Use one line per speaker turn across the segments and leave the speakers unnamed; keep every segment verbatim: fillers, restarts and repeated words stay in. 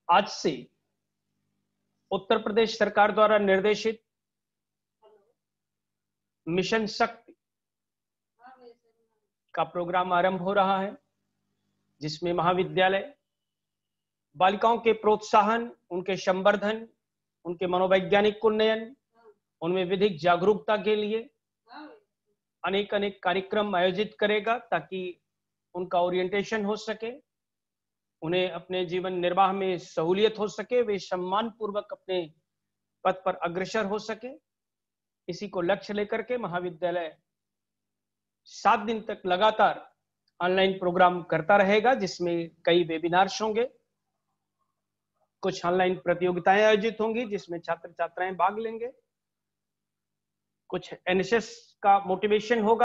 आज से उत्तर प्रदेश सरकार द्वारा निर्देशित मिशन शक्ति का प्रोग्राम आरंभ हो रहा है, जिसमें महाविद्यालय बालिकाओं के प्रोत्साहन, उनके संवर्धन, उनके मनोवैज्ञानिक उन्नयन, उनमें विधिक जागरूकता के लिए अनेक अनेक कार्यक्रम आयोजित करेगा, ताकि उनका ओरिएंटेशन हो सके, उन्हें अपने जीवन निर्वाह में सहूलियत हो सके, वे सम्मान पूर्वक अपने पद पर अग्रसर हो सके। इसी को लक्ष्य लेकर के महाविद्यालय सात दिन तक लगातार ऑनलाइन प्रोग्राम करता रहेगा, जिसमें कई वेबिनार्स होंगे, कुछ ऑनलाइन प्रतियोगिताएं आयोजित होंगी जिसमें छात्र छात्राएं भाग लेंगे, कुछ एनएसएस का मोटिवेशन होगा।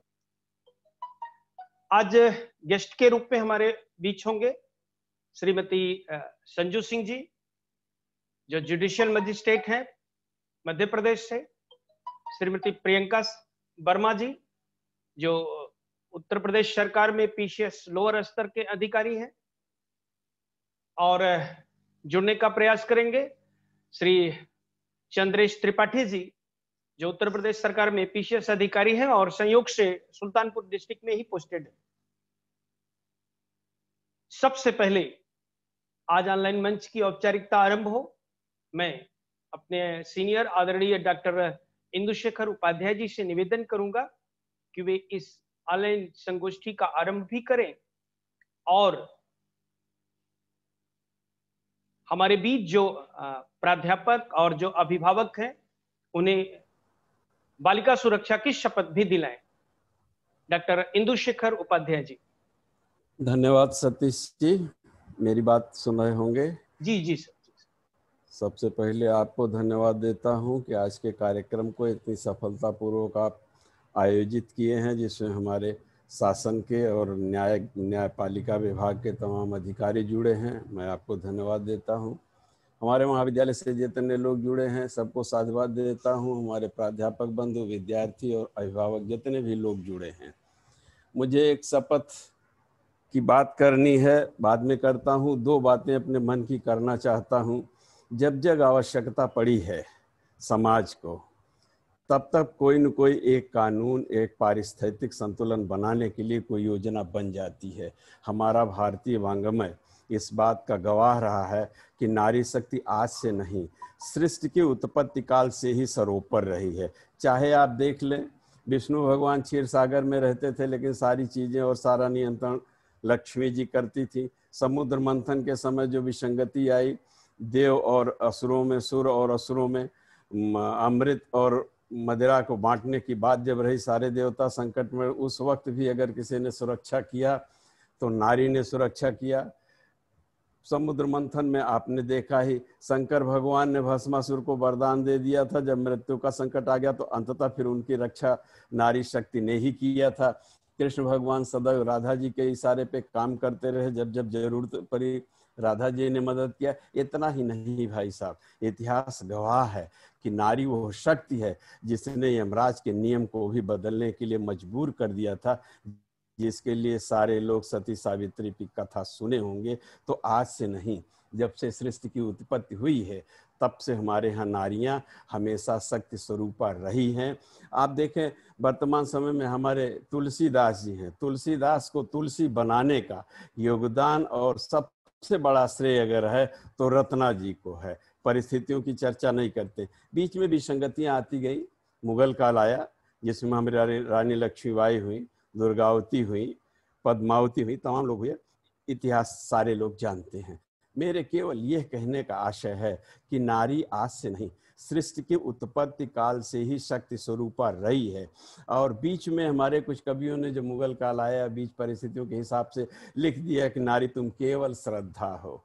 आज गेस्ट के रूप में हमारे बीच होंगे श्रीमती संजू सिंह जी, जो जुडिशियल मजिस्ट्रेट हैं मध्य प्रदेश से, श्रीमती प्रियंका वर्मा जी, जो उत्तर प्रदेश सरकार में पीसीएस लोअर स्तर के अधिकारी हैं, और जुड़ने का प्रयास करेंगे श्री चंद्रेश त्रिपाठी जी, जो उत्तर प्रदेश सरकार में पीसीएस अधिकारी हैं और संयोग से सुल्तानपुर डिस्ट्रिक्ट में ही पोस्टेड है। सबसे पहले आज ऑनलाइन मंच की औपचारिकता आरंभ हो, मैं अपने सीनियर आदरणीय डॉक्टर इंदुशेखर उपाध्याय जी से निवेदन करूंगा कि वे इस ऑनलाइन संगोष्ठी का आरंभ भी करें, और हमारे बीच जो प्राध्यापक और जो अभिभावक हैं उन्हें बालिका सुरक्षा की शपथ भी दिलाएं। डॉक्टर इंदुशेखर उपाध्याय जी।
धन्यवाद सतीश जी, मेरी बात सुन रहे होंगे?
जी जी सर।
सबसे पहले आपको धन्यवाद देता हूं कि आज के कार्यक्रम को इतनी सफलतापूर्वक आप आयोजित किए हैं, जिसमें हमारे शासन के और न्याय न्यायपालिका विभाग के तमाम अधिकारी जुड़े हैं। मैं आपको धन्यवाद देता हूं। हमारे महाविद्यालय से जितने लोग जुड़े हैं सबको साधुवाद देता हूं। हमारे प्राध्यापक बंधु, विद्यार्थी और अभिभावक जितने भी लोग जुड़े हैं, मुझे एक शपथ की बात करनी है, बाद में करता हूं। दो बातें अपने मन की करना चाहता हूं। जब जब आवश्यकता पड़ी है समाज को, तब तक कोई न कोई एक कानून, एक पारिस्थितिक संतुलन बनाने के लिए कोई योजना बन जाती है। हमारा भारतीय वांग्मय इस बात का गवाह रहा है कि नारी शक्ति आज से नहीं, सृष्टि की उत्पत्ति काल से ही सरोपर रही है। चाहे आप देख लें, विष्णु भगवान क्षीर सागर में रहते थे, लेकिन सारी चीज़ें और सारा नियंत्रण लक्ष्मी जी करती थी। समुद्र मंथन के समय जो विसंगति आई, देव और असुरों में, सुर और असुरों में अमृत और मदिरा को बांटने की बात जब रही, सारे देवता संकट में, उस वक्त भी अगर किसी ने सुरक्षा किया तो नारी ने सुरक्षा किया। समुद्र मंथन में आपने देखा ही, शंकर भगवान ने भस्मासुर को वरदान दे दिया था, जब मृत्यु का संकट आ गया तो अंततः फिर उनकी रक्षा नारी शक्ति ने ही किया था। कृष्ण भगवान सदैव राधा जी के इशारे पे काम करते रहे, जब जब जरूरत पड़ी राधा जी ने मदद किया। इतना ही नहीं भाई साहब, इतिहास गवाह है कि नारी वो शक्ति है जिसने यमराज के नियम को भी बदलने के लिए मजबूर कर दिया था, जिसके लिए सारे लोग सती सावित्री की कथा सुने होंगे। तो आज से नहीं, जब से सृष्टि की उत्पत्ति हुई है तब से हमारे यहाँ नारियां हमेशा शक्ति स्वरूपा रही हैं। आप देखें, वर्तमान समय में हमारे तुलसीदास जी हैं, तुलसीदास को तुलसी बनाने का योगदान और सबसे बड़ा श्रेय अगर है तो रत्ना जी को है। परिस्थितियों की चर्चा नहीं करते, बीच में विसंगतियां आती गई। मुगल काल आया जिसमें हमारी रानी लक्ष्मीबाई हुई, दुर्गावती हुई, पद्मावती हुई, तमाम लोग हुए, इतिहास सारे लोग जानते हैं। मेरे केवल यह कहने का आशय है कि नारी आज से नहीं, सृष्टि की उत्पत्ति काल से ही शक्ति स्वरूपा रही है। और बीच में हमारे कुछ कवियों ने जो मुगल काल आया, बीच परिस्थितियों के हिसाब से लिख दिया कि नारी तुम केवल श्रद्धा हो,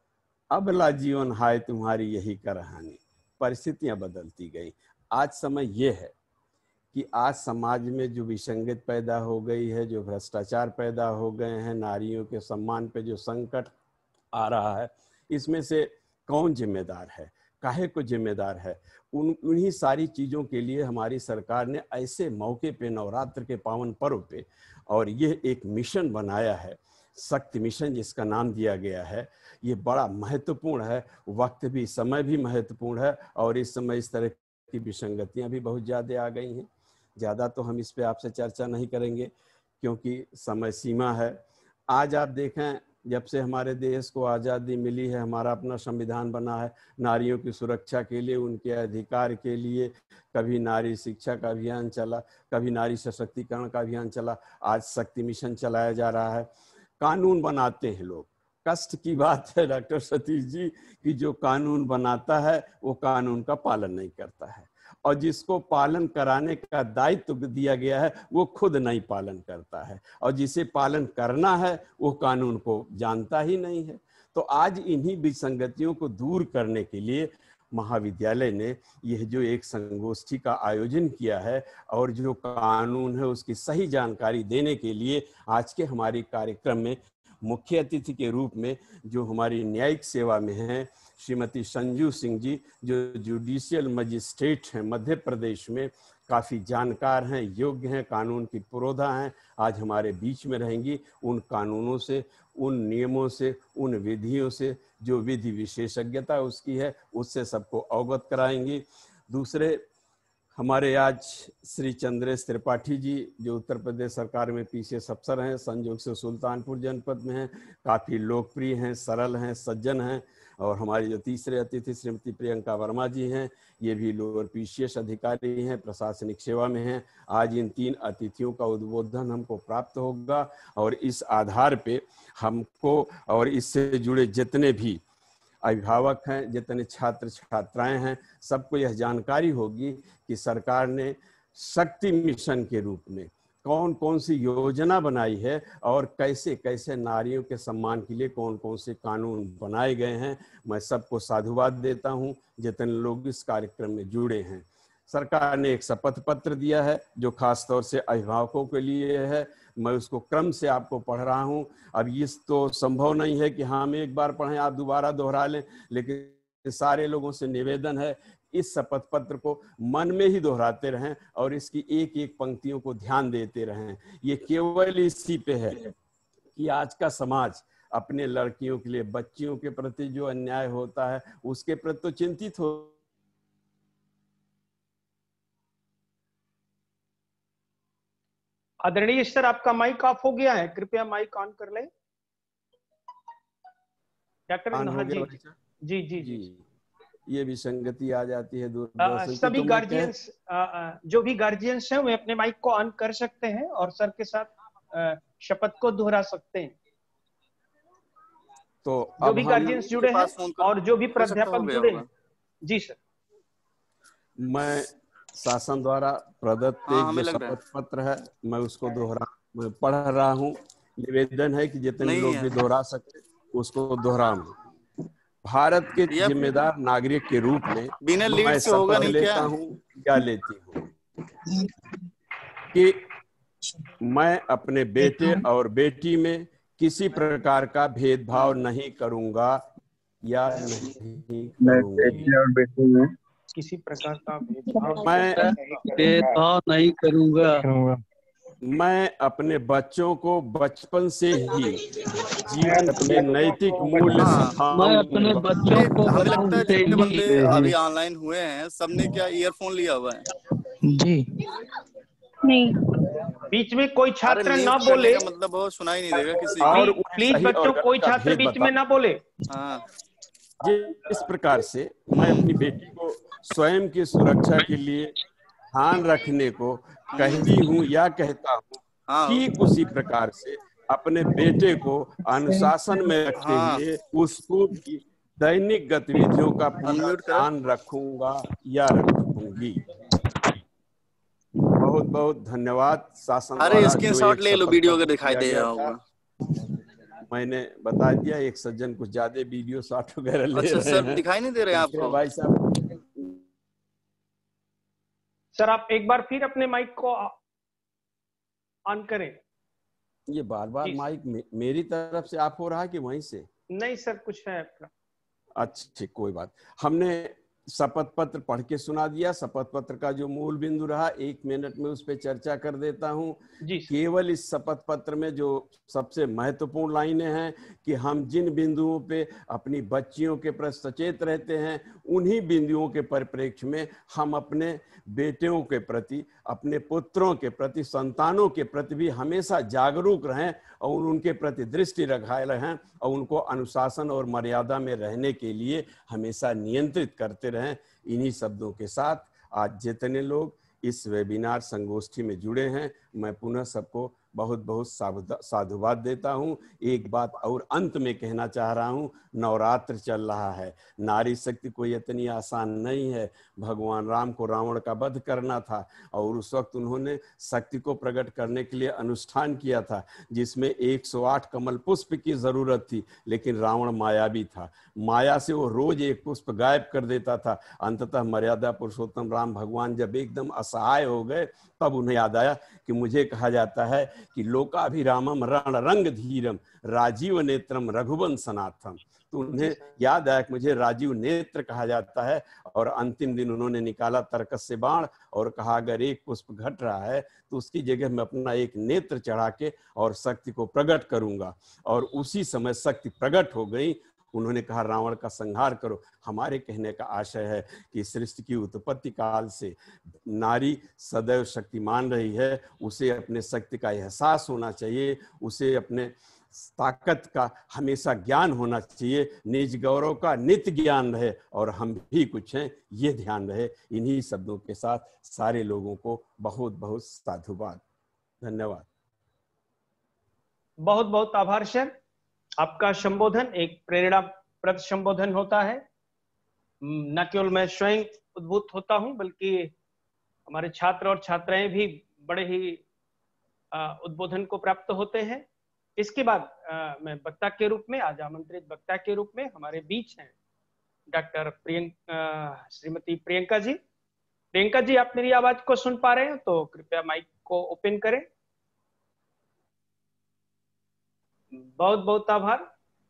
अबला जीवन हाय तुम्हारी यही कहानी। परिस्थितियां बदलती गई। आज समय यह है कि आज समाज में जो विसंगति पैदा हो गई है, जो भ्रष्टाचार पैदा हो गए हैं, नारियों के सम्मान पे जो संकट आ रहा है, इसमें से कौन जिम्मेदार है, काहे को जिम्मेदार है? उन उन्हीं सारी चीज़ों के लिए हमारी सरकार ने ऐसे मौके पे, नवरात्र के पावन पर्व पे, और यह एक मिशन बनाया है। शक्ति मिशन जिसका नाम दिया गया है, ये बड़ा महत्वपूर्ण है। वक्त भी, समय भी महत्वपूर्ण है, और इस समय इस तरह की विसंगतियां भी बहुत ज़्यादा आ गई हैं। ज़्यादा तो हम इस पे आपसे चर्चा नहीं करेंगे क्योंकि समय सीमा है। आज आप देखें, जब से हमारे देश को आज़ादी मिली है, हमारा अपना संविधान बना है, नारियों की सुरक्षा के लिए, उनके अधिकार के लिए कभी नारी शिक्षा का अभियान चला, कभी नारी सशक्तिकरण का अभियान चला, आज शक्ति मिशन चलाया जा रहा है। कानून बनाते हैं लोग, कष्ट की बात है डॉक्टर सतीश जी कि जो कानून बनाता है वो कानून का पालन नहीं करता है, और जिसको पालन कराने का दायित्व दिया गया है वो खुद नहीं पालन करता है, और जिसे पालन करना है वो कानून को जानता ही नहीं है। तो आज इन्हीं विसंगतियों को दूर करने के लिए महाविद्यालय ने यह जो एक संगोष्ठी का आयोजन किया है, और जो कानून है उसकी सही जानकारी देने के लिए आज के हमारे कार्यक्रम में मुख्य अतिथि के रूप में जो हमारी न्यायिक सेवा में हैं श्रीमती संजू सिंह जी, जो जुडिशियल मजिस्ट्रेट हैं मध्य प्रदेश में, काफ़ी जानकार हैं, योग्य हैं, कानून की पुरोधा हैं, आज हमारे बीच में रहेंगी। उन कानूनों से, उन नियमों से, उन विधियों से, जो विधि विशेषज्ञता उसकी है, उससे सबको अवगत कराएंगी। दूसरे हमारे आज श्री चंद्रेश त्रिपाठी जी, जो उत्तर प्रदेश सरकार में पीसीएस अफसर हैं, संयोग से सुल्तानपुर जनपद में हैं, काफ़ी लोकप्रिय हैं, सरल हैं, सज्जन हैं। और हमारे जो तीसरे अतिथि श्रीमती प्रियंका वर्मा जी हैं, ये भी लोअर पीसीएस अधिकारी हैं, प्रशासनिक सेवा में हैं। आज इन तीन अतिथियों का उद्बोधन हमको प्राप्त होगा, और इस आधार पे हमको और इससे जुड़े जितने भी अभिभावक हैं, जितने छात्र छात्राएं हैं, सबको यह जानकारी होगी कि सरकार ने शक्ति मिशन के रूप में कौन कौन सी योजना बनाई है, और कैसे कैसे नारियों के सम्मान के लिए कौन कौन से कानून बनाए गए हैं। मैं सबको साधुवाद देता हूं जितने लोग इस कार्यक्रम में जुड़े हैं। सरकार ने एक शपथ पत्र दिया है जो खास तौर से अभिभावकों के लिए है। मैं उसको क्रम से आपको पढ़ रहा हूं। अब इस तो संभव नहीं है कि हाँ हम एक बार पढ़ें आप दोबारा दोहरा लें, लेकिन सारे लोगों से निवेदन है इस शपथ पत्र को मन में ही दोहराते रहें और इसकी एक एक पंक्तियों को ध्यान देते रहें। ये केवल इसी पे है कि आज का समाज अपने लड़कियों के लिए, बच्चियों के प्रति जो अन्याय होता है उसके प्रति तो चिंतित हो।
आदरणीय सर, आपका माइक ऑफ हो गया है, कृपया माइक ऑन कर लें। डॉक्टर जी जी जी जी
ये विसंगति आ जाती है
दूरदर्शन की। सभी गार्जियंस, जो भी गार्जियंस हैं वे अपने माइक को ऑन कर सकते हैं और सर के साथ शपथ को दोहरा सकते हैं।
तो
जो भी गार्जियंस जुड़े हैं और जो भी प्राध्यापक जुड़े हैं। जी सर।
मैं शासन द्वारा प्रदत्त एक जो शपथ पत्र है मैं उसको दोहरा मैं पढ़ रहा हूँ। निवेदन है कि जितने लोग भी दोहरा सके उसको दोहराऊं। भारत के जिम्मेदार नागरिक के रूप में मैं शपथ लेता हूँ या लेती हूँ कि मैं अपने बेटे और बेटी में किसी प्रकार का भेदभाव नहीं करूंगा या नहीं करूंगी।
किसी प्रकार का भेदभाव
मैं
भेदभाव नहीं करूंगा।
मैं अपने बच्चों को बचपन से ही जीवन के नैतिक मूल्य सिखाऊंगा।
मैं अपने बच्चों को
हमें लगता है जितने बंदे अभी ऑनलाइन हुए हैं सबने क्या ईयरफोन लिया हुआ है?
जी
नहीं।
बीच में कोई छात्र ना बोले,
मतलब वो सुनाई नहीं देगा किसी
और प्लीज बच्चों कोई छात्र बीच में ना बोले।
हाँ,
इस प्रकार से मैं अपनी बेटी को स्वयं की सुरक्षा के लिए ध्यान रखने को कहती हूँ या कहता हूँ, ठीक उसी प्रकार से अपने बेटे को अनुशासन में रखते हुए उसको भी दैनिक गतिविधियों का पूरा ध्यान रखूंगा या रखूंगी। बहुत बहुत धन्यवाद शासन।
अरे स्क्रीनशॉट ले लो, वीडियो अगर दिखाई दे रहा होगा।
मैंने बता दिया एक सज्जन कुछ ज्यादा वीडियो शॉट वगैरह ले
अच्छा,
रहे
सर
हैं।
दिखाई नहीं दे रहे आपको?
भाई साहब
सर आप एक बार फिर अपने माइक को ऑन करें।
ये बार बार माइक मे, मेरी तरफ से आप हो रहा है कि वहीं से?
नहीं सर, कुछ है।
अच्छा कोई बात। हमने शपथ पत्र पढ़ के सुना दिया। शपथ पत्र का जो मूल बिंदु रहा, एक मिनट में उस पर चर्चा कर देता हूँ। केवल इस शपथ पत्र में जो सबसे महत्वपूर्ण लाइनें हैं कि हम जिन बिंदुओं पे अपनी बच्चियों के प्रति सचेत रहते हैं, उन्हीं बिंदुओं के परिप्रेक्ष्य में हम अपने बेटियों के प्रति, अपने पुत्रों के प्रति, संतानों के प्रति भी हमेशा जागरूक रहें और उनके प्रति दृष्टि रखाए रहें और उनको अनुशासन और मर्यादा में रहने के लिए हमेशा नियंत्रित करते रहें। इन्हीं शब्दों के साथ आज जितने लोग इस वेबिनार संगोष्ठी में जुड़े हैं, मैं पुनः सबको बहुत बहुत साधुवाद देता हूं। एक बात और अंत में कहना चाह रहा हूं, नवरात्र चल रहा है। नारी शक्ति कोई इतनी आसान नहीं है। भगवान राम को रावण का वध करना था और उस वक्त उन्होंने शक्ति को प्रकट करने के लिए अनुष्ठान किया था, जिसमें एक सौ आठ कमल पुष्प की जरूरत थी, लेकिन रावण मायावी था। माया से वो रोज एक पुष्प गायब कर देता था। अंततः मर्यादा पुरुषोत्तम राम भगवान जब एकदम असहाय हो गए, तब उन्हें याद आया कि मुझे कहा जाता है कि लोकाभिरामम रण रंग धीरम राजीव नेत्रम रघुवंशनाथम। तो उन्हें याद आया कि मुझे राजीव नेत्र कहा जाता है। और अंतिम दिन उन्होंने निकाला तर्कस से बाण और कहा, अगर एक पुष्प घट रहा है तो उसकी जगह मैं अपना एक नेत्र चढ़ा के और शक्ति को प्रकट करूंगा। और उसी समय शक्ति प्रकट हो गई। उन्होंने कहा, रावण का संहार करो। हमारे कहने का आशय है कि सृष्टि की उत्पत्ति काल से नारी सदैव शक्तिमान रही है। उसे अपने शक्ति का एहसास होना चाहिए, उसे अपने ताकत का हमेशा ज्ञान होना चाहिए, निज गौरव का नित्य ज्ञान रहे और हम भी कुछ हैं, ये ध्यान रहे। इन्हीं शब्दों के साथ सारे लोगों को बहुत बहुत साधुवाद। धन्यवाद।
बहुत बहुत आभार सर। आपका संबोधन एक प्रेरणाप्रद संबोधन होता है। न केवल मैं स्वयं उद्भूत होता हूं, बल्कि हमारे छात्र और छात्राएं भी बड़े ही उद्बोधन को प्राप्त होते हैं। इसके बाद आ, मैं वक्ता के रूप में, आज आमंत्रित वक्ता के रूप में हमारे बीच हैं डॉक्टर प्रियंका, श्रीमती प्रियंका जी। प्रियंका जी, आप मेरी आवाज को सुन पा रहे हैं तो कृपया माइक को ओपन करें। बहुत बहुत आभार।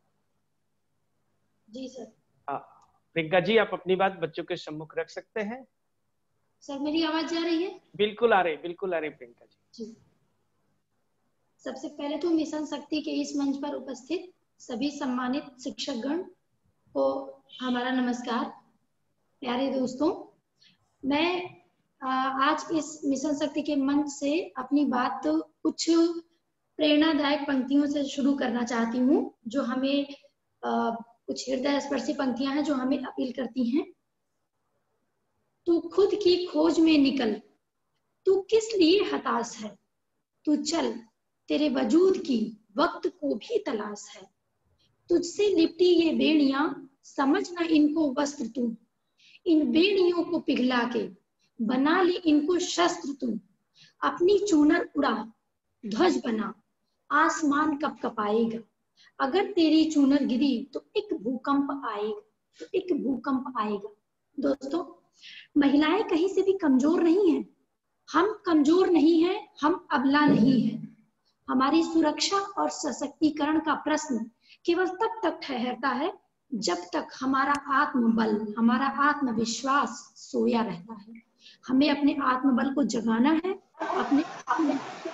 जी सर।
हाँ, प्रियंका जी, आप अपनी बात बच्चों के सम्मुख रख सकते हैं।
सर, मेरी आवाज जा रही है?
बिल्कुल आ रही, बिल्कुल आ रही प्रियंका जी।
जी। सबसे पहले तो मिशन शक्ति के इस मंच पर उपस्थित सभी सम्मानित शिक्षकगण को हमारा नमस्कार। प्यारे दोस्तों, मैं आज इस मिशन शक्ति के मंच से अपनी बात तो कुछ प्रेरणादायक पंक्तियों से शुरू करना चाहती हूँ, जो हमें आ, कुछ हृदय स्पर्शी पंक्तियां हैं जो हमें अपील करती हैं। तू खुद की खोज में निकल, तू किस लिए हताश है, तू चल, तेरे वजूद की वक्त को भी तलाश है। तुझसे लिपटी ये बेड़ियां, समझ ना इनको वस्त्र तू, इन बेड़ियों को पिघला के बना ले इनको शस्त्र तू। अपनी चूनर उड़ा, ध्वज बना, आसमान कब कपाएगा। अगर तेरी चूनर गिरी तो एक भूकंप आएगा, तो एक भूकंप आएगा। दोस्तों, महिलाएं कहीं से भी कमजोर नहीं हैं। हम कमजोर नहीं हैं, हम अबला नहीं हैं। हमारी सुरक्षा और सशक्तिकरण का प्रश्न केवल तब तक ठहरता है जब तक हमारा आत्मबल, हमारा आत्मविश्वास सोया रहता है। हमें अपने आत्मबल को जगाना है, अपने अपने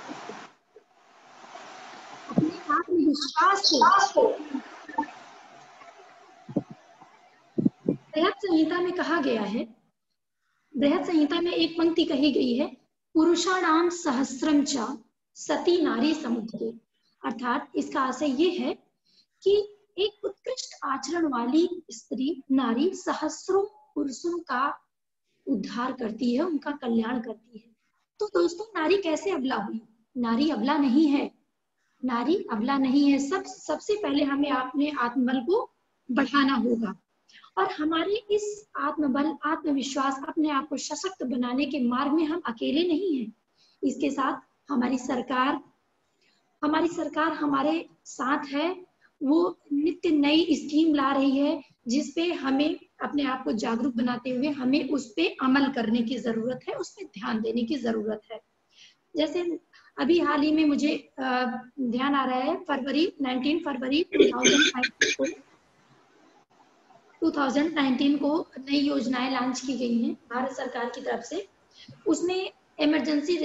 अपने आत्मविश्वास को। बृहद संहिता में कहा गया है, बृहद संहिता में एक पंक्ति कही गई है, पुरुषाणाम सहस्रम च सती नारी समुद्रे। अर्थात इसका आशय ये है कि एक उत्कृष्ट आचरण वाली स्त्री, नारी, सहस्रों पुरुषों का उद्धार करती है, उनका कल्याण करती है। तो दोस्तों, नारी कैसे अबला हुई? नारी अबला नहीं है, नारी अबला नहीं है। सब सबसे पहले हमें अपने आत्मबल को बढ़ाना होगा और हमारे इस आत्मबल, आत्मविश्वास, अपने आप को सशक्त बनाने के मार्ग में हम अकेले नहीं हैं। इसके साथ हमारी सरकार हमारी सरकार हमारे साथ है। वो नित्य नई स्कीम ला रही है जिसपे हमें अपने आप को जागरूक बनाते हुए हमें उस पे अमल करने की जरूरत है, उस पे ध्यान देने की जरूरत है। जैसे अभी हाल ही में मुझे ध्यान आ रहा है, फरवरी उन्नीस फरवरी दो हज़ार पाँच को दो हज़ार उन्नीस को नई योजनाएं लॉन्च की गई हैं भारत सरकार की तरफ से। उसमें इमरजेंसी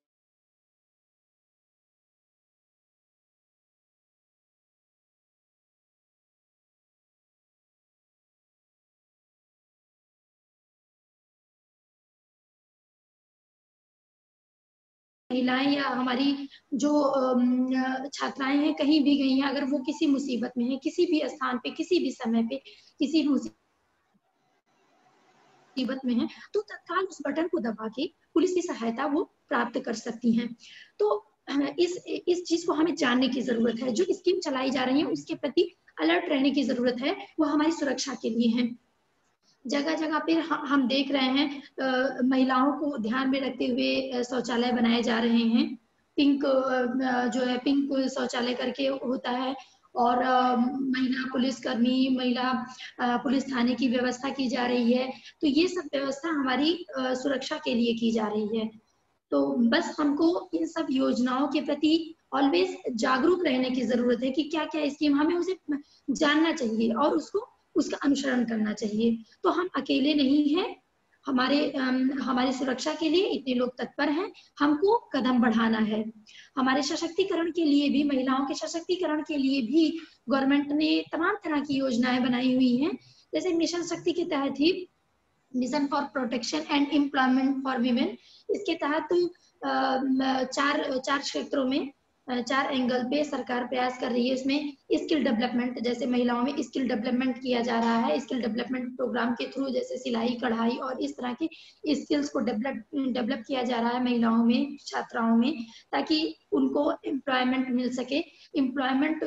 महिलाएं या हमारी जो छात्राएं हैं कहीं भी गई हैं, अगर वो किसी मुसीबत में है, किसी भी स्थान पे, किसी भी समय पे, किसी मुसीबत में है, तो तत्काल उस बटन को दबा के पुलिस की सहायता वो प्राप्त कर सकती हैं। तो इस इस चीज को हमें जानने की जरूरत है। जो स्कीम चलाई जा रही है उसके प्रति अलर्ट रहने की जरूरत है, वो हमारी सुरक्षा के लिए है। जगह जगह पे हम देख रहे हैं आ, महिलाओं को ध्यान में रखते हुए शौचालय बनाए जा रहे हैं। पिंक जो है पिंक शौचालय करके होता है, और महिला पुलिसकर्मी, महिला पुलिस थाने की व्यवस्था की जा रही है। तो ये सब व्यवस्था हमारी सुरक्षा के लिए की जा रही है। तो बस हमको इन सब योजनाओं के प्रति ऑलवेज जागरूक रहने की जरूरत है कि क्या क्या स्कीम, हमें उसे जानना चाहिए और उसको उसका अनुसरण करना चाहिए। तो हम अकेले नहीं हैं, हमारे हमारी सुरक्षा के लिए इतने लोग तत्पर हैं, हमको कदम बढ़ाना है। हमारे सशक्तिकरण के लिए भी, महिलाओं के सशक्तिकरण के लिए भी गवर्नमेंट ने तमाम तरह की योजनाएं बनाई हुई हैं। जैसे मिशन शक्ति के तहत ही mission for protection and employment for women, इसके तहत चार चार क्षेत्रों में, चार एंगल पे सरकार प्रयास कर रही है। इसमें स्किल डेवलपमेंट, जैसे महिलाओं में स्किल डेवलपमेंट किया जा रहा है। स्किल डेवलपमेंट प्रोग्राम के थ्रू जैसे सिलाई, कढ़ाई और इस तरह के स्किल्स को डेवलप डेवलप किया जा रहा है महिलाओं में, छात्राओं में, ताकि उनको एम्प्लॉयमेंट मिल सके। एम्प्लॉयमेंट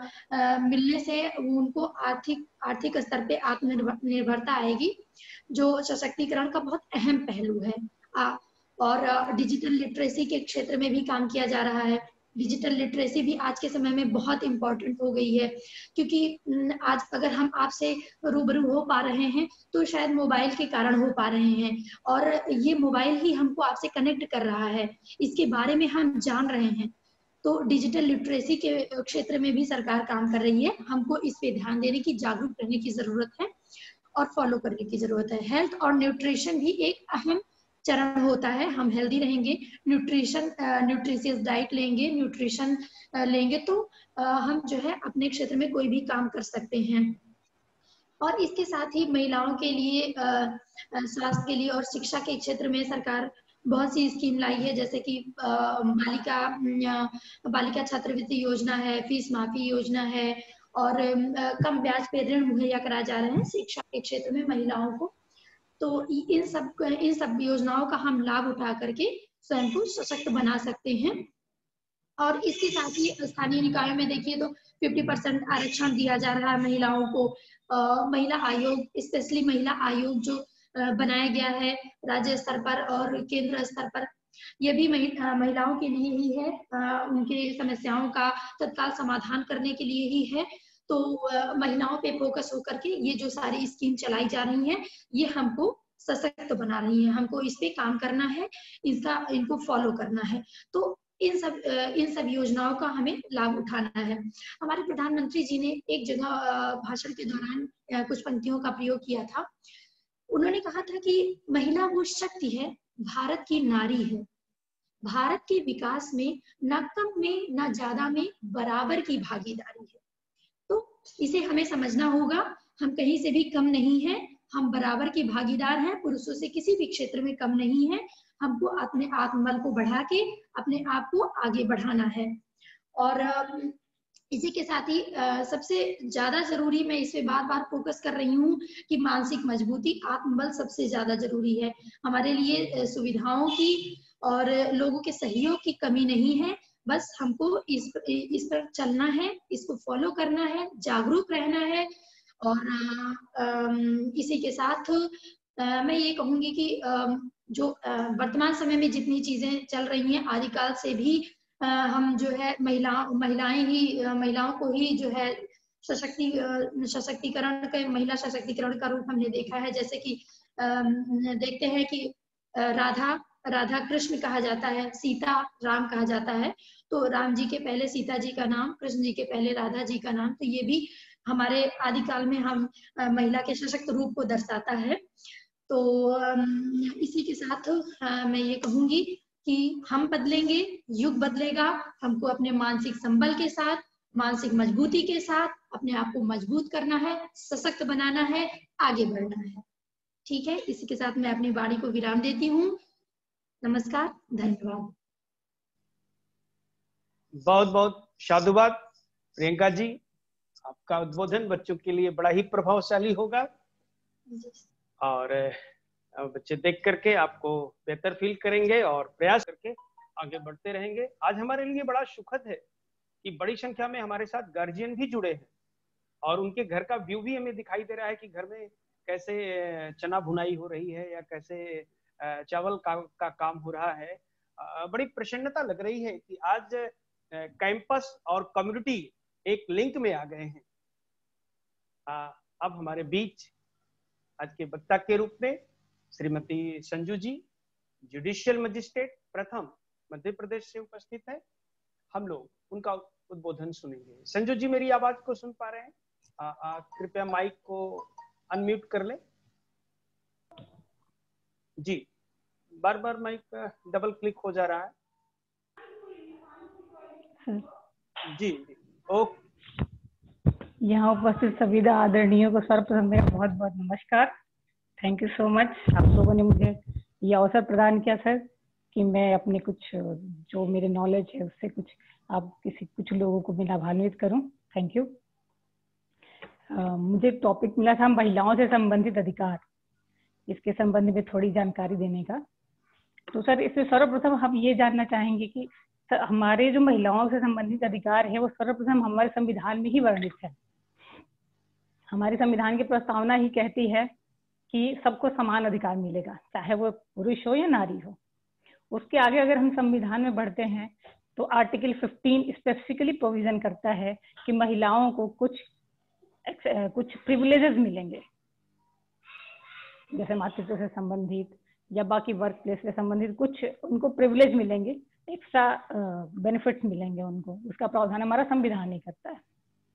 मिलने से उनको आर्थिक आर्थिक स्तर पे आत्मनिर्भरता आएगी, जो सशक्तिकरण का बहुत अहम पहलू है। आ, और डिजिटल लिटरेसी के क्षेत्र में भी काम किया जा रहा है। डिजिटल लिटरेसी भी आज के समय में बहुत इम्पोर्टेंट हो गई है, क्योंकि आज अगर हम आपसे रूबरू हो पा रहे हैं तो शायद मोबाइल के कारण हो पा रहे हैं, और ये मोबाइल ही हमको आपसे कनेक्ट कर रहा है, इसके बारे में हम जान रहे हैं। तो डिजिटल लिटरेसी के क्षेत्र में भी सरकार काम कर रही है। हमको इस पे ध्यान देने की, जागरूक रहने की जरूरत है और फॉलो करने की जरूरत है। हेल्थ और न्यूट्रिशन भी एक अहम चरण होता है। हम हेल्दी रहेंगे, न्यूट्रिशन न्यूट्रिशियस डाइट लेंगे, न्यूट्रिशन लेंगे तो हम जो है अपने क्षेत्र में कोई भी काम कर सकते हैं। और इसके साथ ही महिलाओं के लिए, स्वास्थ्य के लिए और शिक्षा के क्षेत्र में सरकार बहुत सी स्कीम लाई है, जैसे कि बालिका बालिका छात्रवृत्ति योजना है, फीस माफी योजना है, और कम ब्याज पे ऋण मुहैया कराए जा रहे हैं शिक्षा के क्षेत्र में महिलाओं को। तो इन सब इन सब योजनाओं का हम लाभ उठा करके स्वयं को सशक्त बना सकते हैं। और इसके साथ ही स्थानीय निकायों में देखिए तो पचास परसेंट आरक्षण दिया जा रहा है महिलाओं को। आ, महिला आयोग, स्पेशली महिला आयोग जो आ, बनाया गया है राज्य स्तर पर और केंद्र स्तर पर, ये भी महिलाओं के लिए ही है, आ, उनके समस्याओं का तत्काल समाधान करने के लिए ही है। तो महिलाओं पे फोकस होकर के ये जो सारी स्कीम चलाई जा रही हैं, ये हमको सशक्त बना रही है। हमको इस पे काम करना है, इसका इनको फॉलो करना है। तो इन सब इन सब योजनाओं का हमें लाभ उठाना है। हमारे प्रधानमंत्री जी ने एक जगह भाषण के दौरान कुछ पंक्तियों का प्रयोग किया था। उन्होंने कहा था कि महिला वो शक्ति है, भारत की नारी है, भारत के विकास में न कम में न ज्यादा में बराबर की भागीदारी है। तो इसे हमें समझना होगा, हम कहीं से भी कम नहीं हैं, हम बराबर की भागीदार हैं, पुरुषों से किसी भी क्षेत्र में कम नहीं है। हमको अपने आत्मबल को बढ़ा के अपने आप को आगे बढ़ाना है। और इसी के साथ ही सबसे ज्यादा जरूरी, मैं इस पे बार बार फोकस कर रही हूँ कि मानसिक मजबूती, आत्मबल सबसे ज्यादा जरूरी है। हमारे लिए सुविधाओं की और लोगों के सहयोग की कमी नहीं है, बस हमको इस इस पर चलना है, इसको फॉलो करना है, जागरूक रहना है। और इसी के साथ मैं ये कहूंगी कि जो वर्तमान समय में जितनी चीजें चल रही हैं, आदिकाल से भी हम जो है महिला महिलाएं ही महिलाओं को ही जो है सशक्ति सशक्तिकरण का महिला सशक्तिकरण का रूप हमने देखा है। जैसे कि देखते हैं कि राधा राधा कृष्ण कहा जाता है, सीता राम कहा जाता है। तो राम जी के पहले सीता जी का नाम, कृष्ण जी के पहले राधा जी का नाम। तो ये भी हमारे आदिकाल में हम महिला के सशक्त रूप को दर्शाता है। तो इसी के साथ मैं ये कहूंगी कि हम बदलेंगे, युग बदलेगा, हमको अपने मानसिक संबल के साथ, मानसिक मजबूती के साथ अपने आप को मजबूत करना है, सशक्त बनाना है, आगे बढ़ना है। ठीक है, इसी के साथ मैं अपनी वाणी को विराम देती हूँ। नमस्कार, धन्यवाद।
बहुत बहुत साधुवाद प्रियंका जी, आपका उद्बोधन बच्चों के लिए बड़ा ही प्रभावशाली होगा और बच्चे देख करके आपको बेहतर फील करेंगे और प्रयास करके आगे बढ़ते रहेंगे। आज हमारे लिए बड़ा सुखद है कि बड़ी संख्या में हमारे साथ गार्जियन भी जुड़े हैं और उनके घर का व्यू भी हमें दिखाई दे रहा है कि घर में कैसे चना भुनाई हो रही है या कैसे चावल का, का काम हो रहा है। बड़ी प्रसन्नता लग रही है कि आज कैंपस और कम्युनिटी एक लिंक में आ गए हैं। अब हमारे बीच आज के वक्ता के रूप में श्रीमती संजू जी, जुडिशियल मजिस्ट्रेट प्रथम मध्य प्रदेश से उपस्थित है। हम लोग उनका उद्बोधन सुनेंगे। संजू जी मेरी आवाज को सुन पा रहे हैं? आ, आ, कृपया माइक को अनम्यूट कर ले। जी, बार बार माइक डबल क्लिक हो जा रहा है। जी जी, ओके।
यहाँ उपस्थित सभी आदरणीयों को सर्वप्रथम मेरा बहुत बहुत नमस्कार। थैंक यू सो मच, आप लोगों ने मुझे ये अवसर प्रदान किया सर कि मैं अपने कुछ जो मेरे नॉलेज है उससे कुछ आप किसी कुछ लोगों को मैं लाभान्वित करूं। Thank you. uh, मुझे टॉपिक मिला था महिलाओं से संबंधित अधिकार, इसके संबंध में थोड़ी जानकारी देने का। तो सर इसमें सर्वप्रथम हम ये जानना चाहेंगे कि हमारे जो महिलाओं से संबंधित अधिकार है वो सर्वप्रथम हमारे संविधान में ही वर्णित है। हमारे संविधान की प्रस्तावना ही कहती है कि सबको समान अधिकार मिलेगा, चाहे वो पुरुष हो या नारी हो। उसके आगे अगर हम संविधान में बढ़ते हैं तो आर्टिकल पंद्रह स्पेसिफिकली प्रोविजन करता है कि महिलाओं को कुछ कुछ प्रिविलेजेस मिलेंगे, जैसे मातृत्व से संबंधित या बाकी वर्क प्लेस से संबंधित कुछ उनको प्रिविलेज मिलेंगे, एक्स्ट्रा बेनिफिट्स मिलेंगे उनको। उसका प्रावधान हमारा संविधान ही करता है।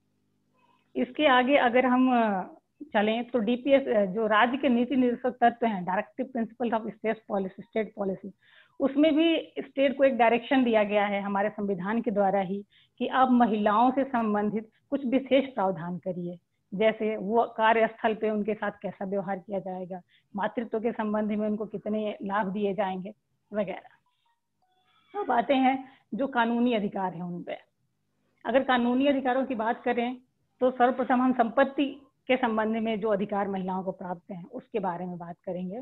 इसके आगे अगर हम चलें तो डीपीएस जो राज्य के नीति निर्देशक तत्व हैं, directive principle of state policy state policy, उसमें भी स्टेट को एक डायरेक्शन दिया गया है हमारे संविधान के द्वारा ही कि आप महिलाओं से संबंधित कुछ विशेष प्रावधान करिए, जैसे वो कार्यस्थल पे उनके साथ कैसा व्यवहार किया जाएगा, मातृत्व के संबंध में उनको कितने लाभ दिए जाएंगे वगैरह। अब आते हैं जो कानूनी अधिकार हैं उन पे। अगर कानूनी अधिकारों की बात करें तो सर्वप्रथम हम संपत्ति के संबंध में जो अधिकार महिलाओं को प्राप्त हैं उसके बारे में बात करेंगे।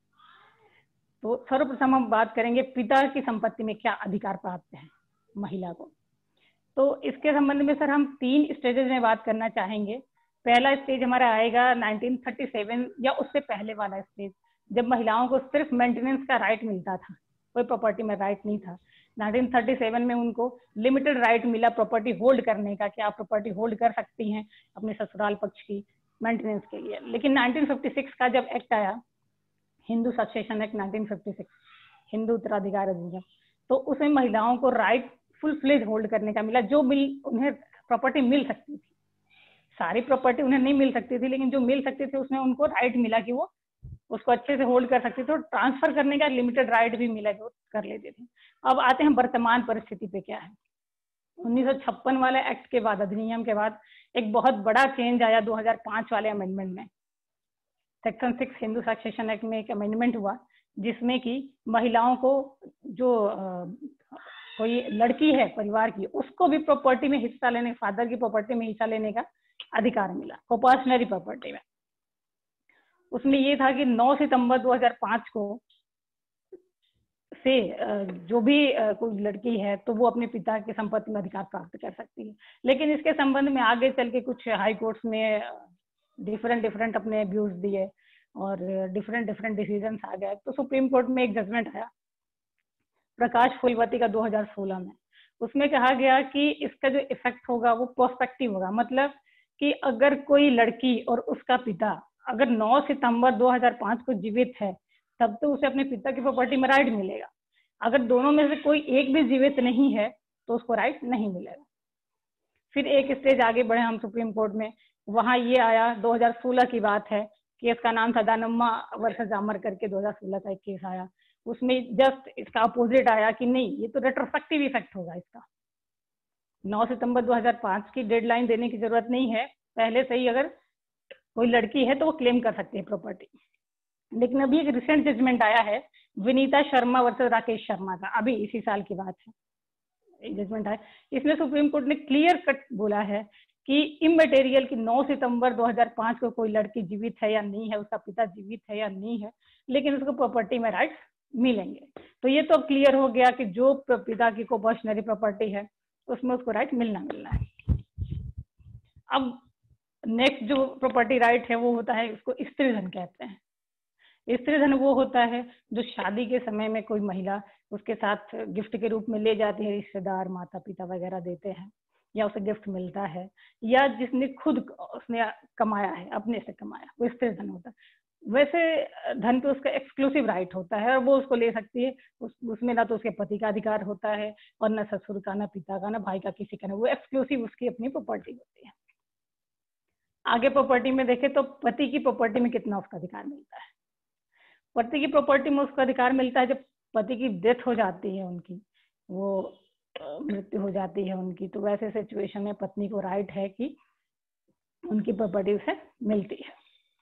तो सर्वप्रथम हम बात करेंगे पिता की संपत्ति में क्या अधिकार प्राप्त है महिला को। तो इसके संबंध में सर हम तीन स्टेजेस में बात करना चाहेंगे। पहला स्टेज हमारा आएगा नाइनटीन थर्टी सेवन या उससे पहले वाला स्टेज, जब महिलाओं को सिर्फ मेंटेनेंस का राइट मिलता था, कोई प्रॉपर्टी में राइट नहीं था। नाइनटीन थर्टी सेवन में उनको लिमिटेड राइट मिला प्रॉपर्टी होल्ड करने का, कि आप प्रॉपर्टी होल्ड कर सकती हैं अपने ससुराल पक्ष की मेंटेनेंस के लिए। लेकिन नाइनटीन फिफ्टी सिक्स का जब एक्ट आया, Hindu succession act nineteen fifty six, Hindu उत्तराधिकार अधिनियम, तो उसमें महिलाओं को राइट फुल फ्लेज होल्ड करने का मिला। जो मिल उन्हें प्रॉपर्टी मिल सकती थी, सारी प्रॉपर्टी उन्हें नहीं मिल सकती थी, लेकिन जो मिल सकती थी उसमें उनको राइट मिला कि वो उसको अच्छे से होल्ड कर सकती थी, और ट्रांसफर करने का लिमिटेड राइट भी मिला जो कर लेते थे। अब आते हैं वर्तमान परिस्थिति पे क्या है। उन्नीस सौ छप्पन वाले एक्ट के बाद, अधिनियम के बाद, एक बहुत बड़ा चेंज आया दो हज़ार पाँच वाले अमेंडमेंट में। Section six Hindu succession act में एक अमेंडमेंट हुआ जिसमें कि महिलाओं को जो आ, कोई लड़की है परिवार की, उसको भी प्रॉपर्टी में हिस्सा लेने, फादर की प्रॉपर्टी में हिस्सा लेने का अधिकार मिला, प्रोपोर्शनरी प्रॉपर्टी में। उसमें ये था कि नौ सितंबर दो हज़ार पाँच को से जो भी कोई लड़की है तो वो अपने पिता की संपत्ति में अधिकार प्राप्त कर सकती है। लेकिन इसके संबंध में आगे चल के कुछ हाई कोर्ट्स में डिफरेंट डिफरेंट अपने व्यूज दिए और डिफरेंट डिफरेंट डिसीजंस आ गए। तो सुप्रीम कोर्ट में एक जजमेंट आया प्रकाश फुलवती का दो हज़ार सोलह में। उसमें कहा गया कि इसका जो इफेक्ट होगा वो प्रोस्पेक्टिव होगा, मतलब कि अगर कोई लड़की और उसका पिता अगर नौ सितंबर दो हज़ार पाँच को जीवित है तब तो उसे अपने पिता की प्रॉपर्टी में राइट मिलेगा। अगर दोनों में से कोई एक भी जीवित नहीं है तो उसको राइट नहीं मिलेगा। फिर एक स्टेज आगे बढ़े हम सुप्रीम कोर्ट में वहां ये आया, दो हज़ार सोलह की बात है, केस का नाम था दानम्मा वर्सेस जामर करके, दो हज़ार सोलह का एक केस आया, उसमें जस्ट इसका अपोजिट आया कि नहीं, ये तो रेट्रोस्पेक्टिव इफेक्ट होगा इसका। नौ सितंबर दो हज़ार पाँच की डेडलाइन देने की जरूरत नहीं है, पहले से ही अगर कोई लड़की है तो वो क्लेम कर सकती है प्रॉपर्टी। लेकिन अभी एक रिसेंट जजमेंट आया है विनीता शर्मा वर्सेस राकेश शर्मा का, अभी इसी साल की बात है, जजमेंट आया। इसमें सुप्रीम कोर्ट ने क्लियर कट बोला है कि इमटेरियल की नौ सितंबर दो हज़ार पाँच को कोई लड़की जीवित है या नहीं है, उसका पिता जीवित है या नहीं है, लेकिन उसको प्रॉपर्टी में राइट्स मिलेंगे। तो ये तो क्लियर हो गया कि जो पिता की कोपोर्शनरी प्रॉपर्टी है उसमें उसको राइट मिलना मिलना है। अब नेक्स्ट जो प्रॉपर्टी राइट है वो होता है, उसको स्त्री धन कहते हैं। स्त्री धन वो होता है जो शादी के समय में कोई महिला उसके साथ गिफ्ट के रूप में ले जाती है, रिश्तेदार माता पिता वगैरह देते हैं या उसे गिफ्ट मिलता है, या जिसने खुद उसने कमाया है, अपने से कमाया, वो स्त्री धन होता है। वैसे धन पे उसका एक्सक्लूसिव राइट होता है और वो उसको ले सकती है, उस, उसमें ना तो उसके पति का अधिकार होता है और ना ससुर का, ना पिता का, ना भाई का, किसी का ना, वो एक्सक्लूसिव उसकी अपनी प्रॉपर्टी होती है। आगे प्रॉपर्टी में देखें तो पति की प्रॉपर्टी में कितना उसका अधिकार मिलता है। पति की प्रॉपर्टी में उसका अधिकार मिलता है जब पति की डेथ हो जाती है, उनकी वो मृत्यु हो जाती है उनकी, तो वैसे सिचुएशन में पत्नी को राइट है कि उनकी प्रॉपर्टी उसे मिलती है।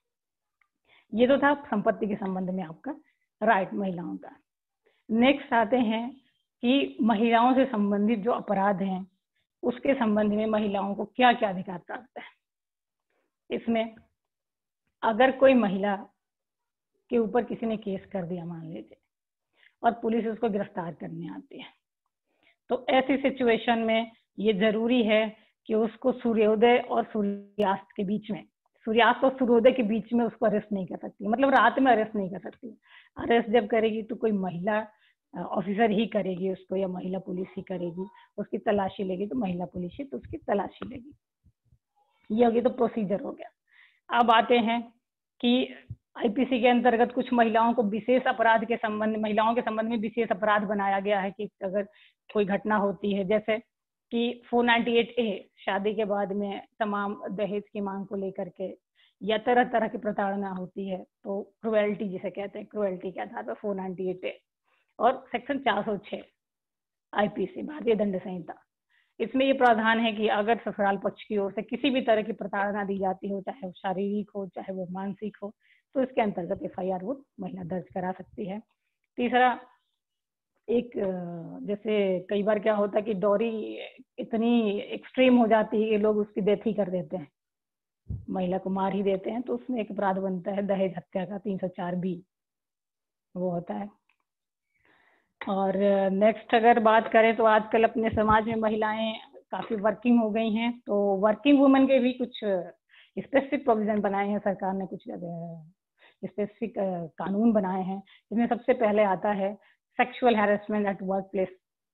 ये तो था संपत्ति के संबंध में आपका राइट महिलाओं का। नेक्स्ट आते हैं कि महिलाओं से संबंधित जो अपराध हैं उसके संबंध में महिलाओं को क्या क्या अधिकार प्राप्त है। इसमें अगर कोई महिला के ऊपर किसी ने केस कर दिया मान लीजिए और पुलिस उसको गिरफ्तार करने आती है, तो ऐसी सिचुएशन में ये जरूरी है कि उसको सूर्योदय और सूर्यास्त के बीच में, सूर्यास्त और सूर्योदय के बीच में उसको अरेस्ट नहीं कर सकती, मतलब रात में अरेस्ट नहीं कर सकती। अरेस्ट जब करेगी तो कोई महिला ऑफिसर ही करेगी उसको, या महिला पुलिस ही करेगी, उसकी तलाशी लेगी तो महिला पुलिस ही तो उसकी तलाशी लेगी। ये होगी तो प्रोसीजर हो गया। अब आते हैं कि आईपीसी के अंतर्गत कुछ महिलाओं को विशेष अपराध के संबंध, महिलाओं के संबंध में विशेष अपराध बनाया गया है कि अगर कोई घटना होती है, जैसे कि चार सौ अट्ठानवे ए शादी के बाद में तमाम दहेज की मांग को लेकर के या तरह तरह की प्रताड़ना होती है, तो क्रुएल्टी जिसे कहते हैं, क्रुएल्टी के आधार पर चार सौ अट्ठानवे ए और सेक्शन चार सौ छह आईपीसी भारतीय दंड संहिता, इसमें ये प्रावधान है कि अगर ससुराल पक्ष की ओर से किसी भी तरह की प्रताड़ना दी जाती हो, चाहे वो शारीरिक हो चाहे वो मानसिक हो, तो इसके अंतर्गत एफ आई आर वो महिला दर्ज करा सकती है। तीसरा, एक जैसे कई बार क्या होता है कि डॉरी इतनी एक्सट्रीम हो जाती है कि लोग उसकी डेथ ही कर देते हैं, महिला को मार ही देते हैं, तो उसमें एक अपराध बनता है दहेज हत्या का, तीन सौ चार बी वो होता है। और नेक्स्ट अगर बात करें तो आजकल अपने समाज में महिलाएं काफी वर्किंग हो गई हैं, तो वर्किंग वुमेन के भी कुछ स्पेसिफिक प्रोविजन बनाए हैं सरकार ने, कुछ स्पेसिफिक कानून बनाए हैं। इसमें सबसे पहले आता है sexual harassment at workplace.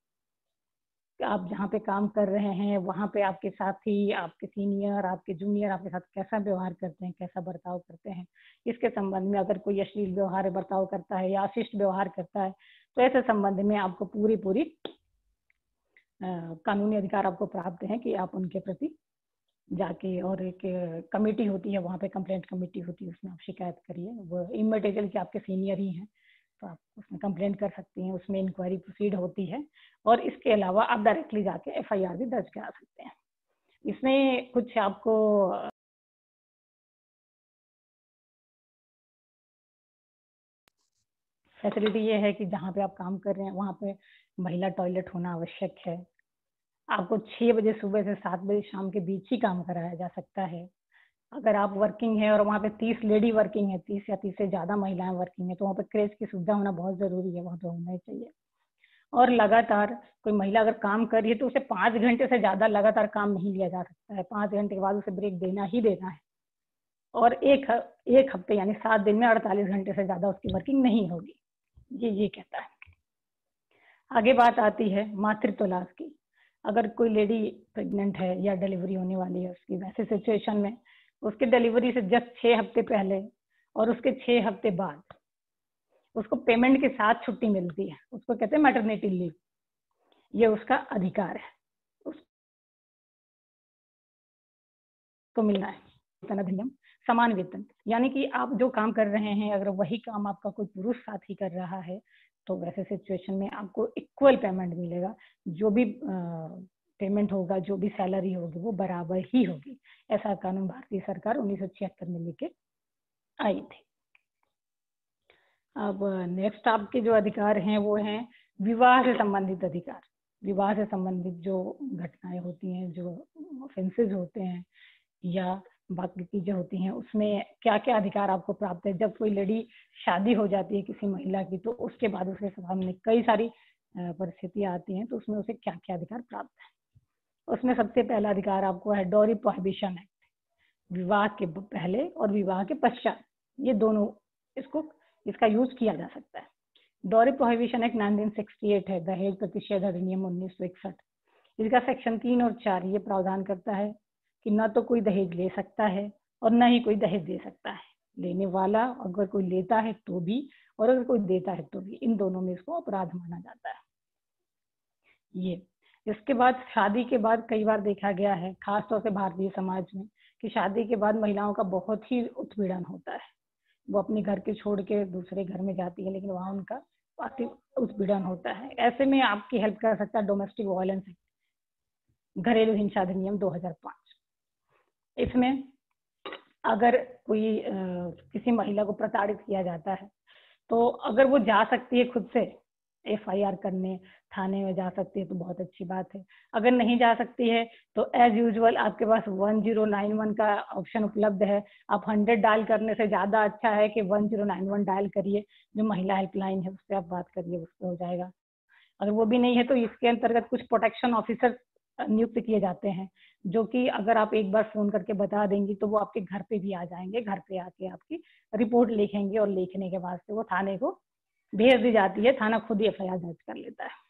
आप जहाँ पे काम कर रहे हैं वहाँ पे आपके साथी, आपके सीनियर, आपके जूनियर आपके साथ कैसा व्यवहार करते हैं, कैसा बर्ताव करते हैं, इसके संबंध में अगर कोई अश्लील व्यवहार बर्ताव करता है या अशिष्ट व्यवहार करता है, तो ऐसे संबंध में आपको पूरी पूरी कानूनी अधिकार आपको प्राप्त है कि आप उनके प्रति जाके, और एक कमेटी होती है वहाँ पे, कंप्लेंट कमेटी होती है, उसमें आप शिकायत करिए। वो इमटेरियल के आपके सीनियर ही हैं तो आप उसमें कंप्लेंट कर सकती हैं, उसमें इंक्वायरी प्रोसीड होती है, और इसके अलावा आप डायरेक्टली जाके एफ आई आर भी दर्ज करा सकते हैं। इसमें कुछ आपको फैसिलिटी ये है कि जहाँ पे आप काम कर रहे हैं वहाँ पे महिला टॉयलेट होना आवश्यक है। आपको छः बजे सुबह से सात बजे शाम के बीच ही काम कराया जा सकता है। अगर आप वर्किंग है और वहाँ पे तीस लेडी वर्किंग है, तीस या तीस से ज़्यादा महिलाएं वर्किंग है, तो वहाँ पे क्रेच की सुविधा होना बहुत ज़रूरी है, वहाँ पे होना ही चाहिए। और लगातार कोई महिला अगर काम कर रही है तो उसे पाँच घंटे से ज़्यादा लगातार काम नहीं लिया जा सकता है, पाँच घंटे के बाद उसे ब्रेक देना ही देना है। और एक एक हफ्ते यानी सात दिन में अड़तालीस घंटे से ज़्यादा उसकी वर्किंग नहीं होगी, ये ये कहता है। आगे बात आती है मातृत्व लाभ की। अगर कोई लेडी प्रेग्नेंट है या डिलीवरी होने वाली है उसकी, वैसे सिचुएशन में उसके डिलीवरी से जस्ट छः हफ्ते पहले और उसके छः हफ्ते बाद उसको पेमेंट के साथ छुट्टी मिलती है, उसको कहते हैं मैटरनिटी लीव। ये उसका अधिकार है, उसको मिलना है। वेतन अधिनियम समान वेतन, यानी कि आप जो काम कर रहे हैं अगर वही काम आपका कोई पुरुष साथी कर रहा है तो वैसे सिचुएशन में आपको इक्वल पेमेंट मिलेगा, जो भी पेमेंट होगा, जो भी सैलरी होगी वो बराबर ही होगी। ऐसा कानून भारतीय सरकार उन्नीस सौ छिहत्तर में लेके आई थी। अब नेक्स्ट आपके जो अधिकार हैं वो हैं विवाह से संबंधित अधिकार। विवाह से संबंधित जो घटनाएं होती हैं, जो ऑफेंसेस होते हैं या बाकी चीजें होती हैं, उसमें क्या क्या अधिकार आपको प्राप्त है। जब कोई लड़ी शादी हो जाती है किसी महिला की तो उसके बाद उसके सामने कई सारी परिस्थितियां आती हैं, तो उसमें उसे क्या क्या अधिकार प्राप्त है। उसमें सबसे पहला अधिकार आपको है डॉरी प्रोहिबिशन एक्ट। विवाह के पहले और विवाह के पश्चात ये दोनों इसको इसका यूज किया जा सकता है। डॉरी प्रोहिबिशन एक्ट उन्नीस सौ अड़सठ है, दहेज प्रतिषेध अधिनियम उन्नीस सौ इकसठ। इसका सेक्शन तीन और चार ये प्रावधान करता है कि न तो कोई दहेज ले सकता है और न ही कोई दहेज दे सकता है। लेने वाला अगर कोई लेता है तो भी और अगर कोई देता है तो भी, इन दोनों में इसको अपराध माना जाता है। ये इसके बाद शादी के बाद कई बार देखा गया है, खासतौर से भारतीय समाज में, कि शादी के बाद महिलाओं का बहुत ही उत्पीड़न होता है। वो अपने घर के छोड़ के दूसरे घर में जाती है, लेकिन वहाँ उनका अति उत्पीड़न होता है। ऐसे में आपकी हेल्प कर सकता है डोमेस्टिक वायलेंस एक्ट, घरेलू हिंसा अधिनियम दो हज़ार पाँच। इसमें अगर कोई आ, किसी महिला को प्रताड़ित किया जाता है तो अगर वो जा सकती है खुद से एफ आई आर करने, थाने में जा सकती है तो बहुत अच्छी बात है। अगर नहीं जा सकती है तो एज यूजुअल आपके पास वन जीरो नाइन वन का ऑप्शन उपलब्ध है। आप हंड्रेड डायल करने से ज़्यादा अच्छा है कि one zero nine one dial करिए, जो महिला हेल्पलाइन है उससे आप बात करिए, उससे हो जाएगा। अगर वो भी नहीं है तो इसके अंतर्गत कुछ प्रोटेक्शन ऑफिसर नियुक्त किए जाते हैं, जो कि अगर आप एक बार फोन करके बता देंगी तो वो आपके घर पे भी आ जाएंगे। घर पे आके आपकी रिपोर्ट लिखेंगे और लिखने के बाद से वो थाने को भेज दी जाती है, थाना खुद ही एफ आई आर दर्ज कर लेता है।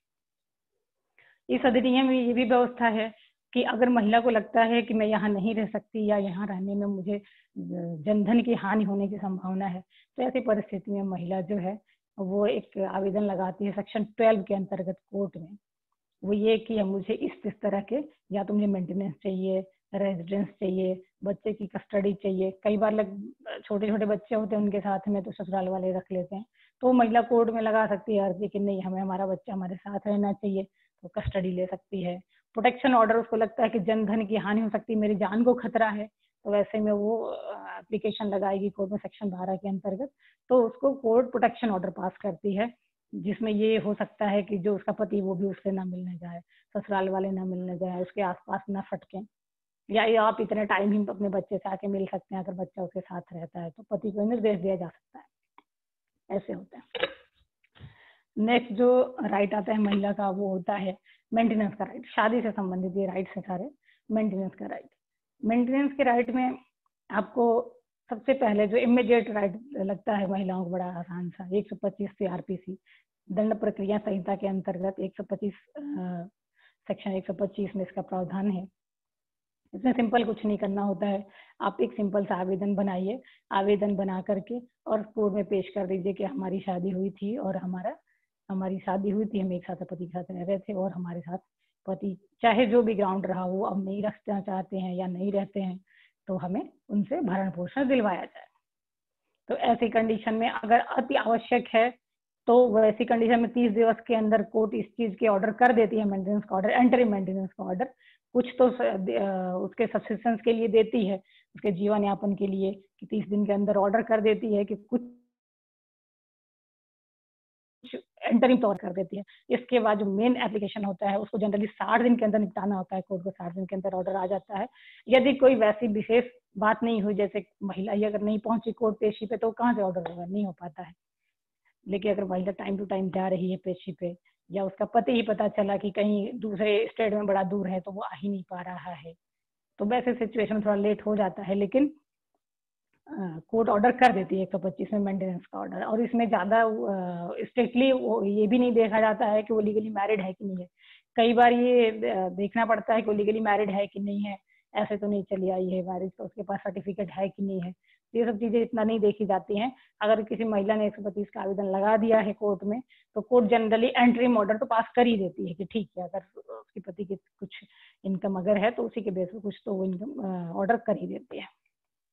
इस अधिनियम में ये भी व्यवस्था है कि अगर महिला को लगता है कि मैं यहाँ नहीं रह सकती या यहाँ रहने में मुझे जनधन की हानि होने की संभावना है, तो ऐसी परिस्थिति में महिला जो है वो एक आवेदन लगाती है सेक्शन ट्वेल्व के अंतर्गत कोर्ट में। वो ये कि मुझे इस इस तरह के, या तो मुझे मेंटेनेंस चाहिए, रेजिडेंस चाहिए, बच्चे की कस्टडी चाहिए। कई बार लग छोटे छोटे बच्चे होते हैं उनके साथ में तो ससुराल वाले रख लेते हैं, तो महिला कोर्ट में लगा सकती है अर्जी कि नहीं हमें हमारा बच्चा हमारे साथ रहना चाहिए, तो कस्टडी ले सकती है। प्रोटेक्शन ऑर्डर, उसको लगता है कि जनधन की हानि हो सकती है, मेरी जान को खतरा है, तो वैसे में वो एप्लीकेशन लगाएगी कोर्ट में सेक्शन बारह के अंतर्गत, तो उसको कोर्ट प्रोटेक्शन ऑर्डर पास करती है, जिसमें ये हो सकता है कि जो उसका पति वो भी उससे ना मिलने जाए, ससुराल वाले ना मिलने जाए, उसके आसपास ना फटके, या ये आप इतने टाइम ही अपने बच्चे से आके मिल सकते हैं। अगर बच्चा उसके साथ रहता है तो पति को निर्देश दिया जा सकता है। ऐसे होता है। नेक्स्ट जो राइट आता है महिला का वो होता है मेंटेनेंस का राइट। शादी से संबंधित ये राइट है सारे। मेंटेनेंस का राइट, मेंटेनेंस के राइट में आपको सबसे पहले जो इमीडिएट राइट लगता है महिलाओं को, बड़ा आसान सा, एक सौ पच्चीस सी आर पी सी दंड प्रक्रिया संहिता के अंतर्गत एक सौ पच्चीस सेक्शन एक सौ पच्चीस में इसका प्रावधान है। इसमें सिंपल कुछ नहीं करना होता है, आप एक सिंपल सा आवेदन बनाइए, आवेदन बना करके और कोर्ट में पेश कर दीजिए कि हमारी शादी हुई थी और हमारा हमारी शादी हुई थी, हम एक साथ पति के साथ रह रहे थे और हमारे साथ पति चाहे जो भी ग्राउंड रहा वो अब नहीं रखना चाहते हैं या नहीं रहते हैं, तो हमें उनसे भरण पोषण दिलवाया जाए। तो ऐसी कंडीशन में अगर अति आवश्यक है तो वैसी कंडीशन में तीस दिवस के अंदर कोर्ट इस चीज के ऑर्डर कर देती है, मेंटेनेंस का ऑर्डर, एंटरिम मेंटेनेंस का ऑर्डर। कुछ तो उसके सब्सिस्टेंस के लिए देती है, उसके जीवन यापन के लिए, कि तीस दिन के अंदर ऑर्डर कर देती है कि कुछ एंटरिम तौर कर देती है। इसके बाद जो मेन एप्लीकेशन होता है उसको जनरली साठ दिन के अंदर निपटाना होता है, कोर्ट को साठ दिन के अंदर ऑर्डर आ जाता है। यदि कोई वैसी विशेष बात नहीं हुई, जैसे महिला ही अगर नहीं पहुंची कोर्ट पेशी पे, तो कहाँ से ऑर्डर होगा, नहीं हो पाता है। लेकिन अगर महिला टाइम टू टाइम जा रही है पेशी पे, या उसका पति ही पता चला कि कहीं दूसरे स्टेट में बड़ा दूर है तो वो आ ही नहीं पा रहा है, तो वैसे सिचुएशन थोड़ा लेट हो जाता है, लेकिन कोर्ट ऑर्डर कर देती है एक सौ पच्चीस में मेंटेनेंस का ऑर्डर। और इसमें ज्यादा स्ट्रिक्टली ये भी नहीं देखा जाता है कि वो लीगली मैरिड है कि नहीं है। कई बार ये देखना पड़ता है कि वो लीगली मैरिड है कि नहीं है, ऐसे तो नहीं चली आई है मैरिज, तो उसके पास सर्टिफिकेट है कि नहीं है, ये सब चीजें इतना नहीं देखी जाती हैं। अगर किसी महिला ने एक सौ पच्चीस का आवेदन लगा दिया है कोर्ट में, तो कोर्ट जनरली एंटरिम ऑर्डर तो पास कर ही देती है कि ठीक है, अगर उसके पति की कुछ इनकम अगर है तो उसी के बेस पर कुछ तो वो इनकम ऑर्डर कर ही देती है।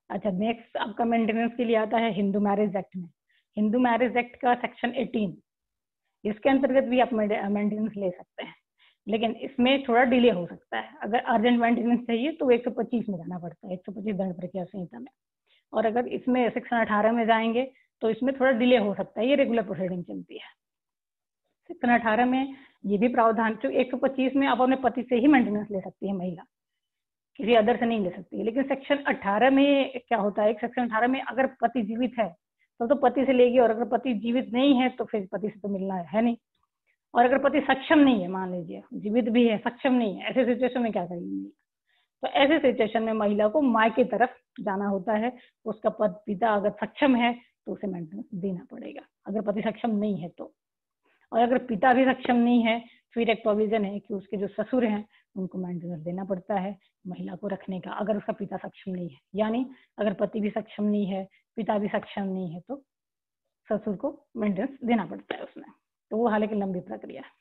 अच्छा, नेक्स्ट आपका मेंटेनेंस के लिए आता है हिंदू मैरिज एक्ट में। हिंदू मैरिज एक्ट का सेक्शन अठारह, इसके अंतर्गत भी आप मेंटेनेंस ले सकते हैं, लेकिन इसमें थोड़ा डिले हो सकता है। अगर अर्जेंट मेंटेनेंस चाहिए तो एक सौ पच्चीस में जाना पड़ता है, एक सौ पच्चीस दंड प्रक्रिया संहिता में। और अगर इसमें सेक्शन अठारह में जाएंगे तो इसमें थोड़ा डिले हो सकता है, ये रेगुलर प्रोसीडिंग चलती है। सेक्शन अठारह में ये भी प्रावधान, जो एक सौ पच्चीस में आप अपने पति से ही मेंटेनेंस ले सकती है महिला, किसी अदर से नहीं ले सकती है। लेकिन सेक्शन अठारह में क्या होता है, सेक्शन अठारह में अगर पति जीवित है तो तो पति से लेगी, और अगर पति जीवित नहीं है तो फिर पति से तो मिलना है नहीं। और अगर पति सक्षम नहीं है, मान लीजिए जीवित भी है सक्षम नहीं है, ऐसे सिचुएशन में क्या करेगी? तो ऐसे सिचुएशन में महिला को माँ की तरफ जाना होता है। उसका पति पिता अगर सक्षम है तो उसे मेंटेनेंस देना पड़ेगा, अगर पति सक्षम नहीं है तो। और अगर पिता भी सक्षम नहीं है फिर एक प्रोविजन है कि उसके जो ससुर हैं उनको मेंटेनेंस देना पड़ता है महिला को रखने का, अगर उसका पिता सक्षम नहीं है। यानी अगर पति भी सक्षम नहीं है, पिता भी सक्षम नहीं है, तो ससुर को मेंटेनेंस देना पड़ता है उसमें। तो वो हालांकि लंबी प्रक्रिया है।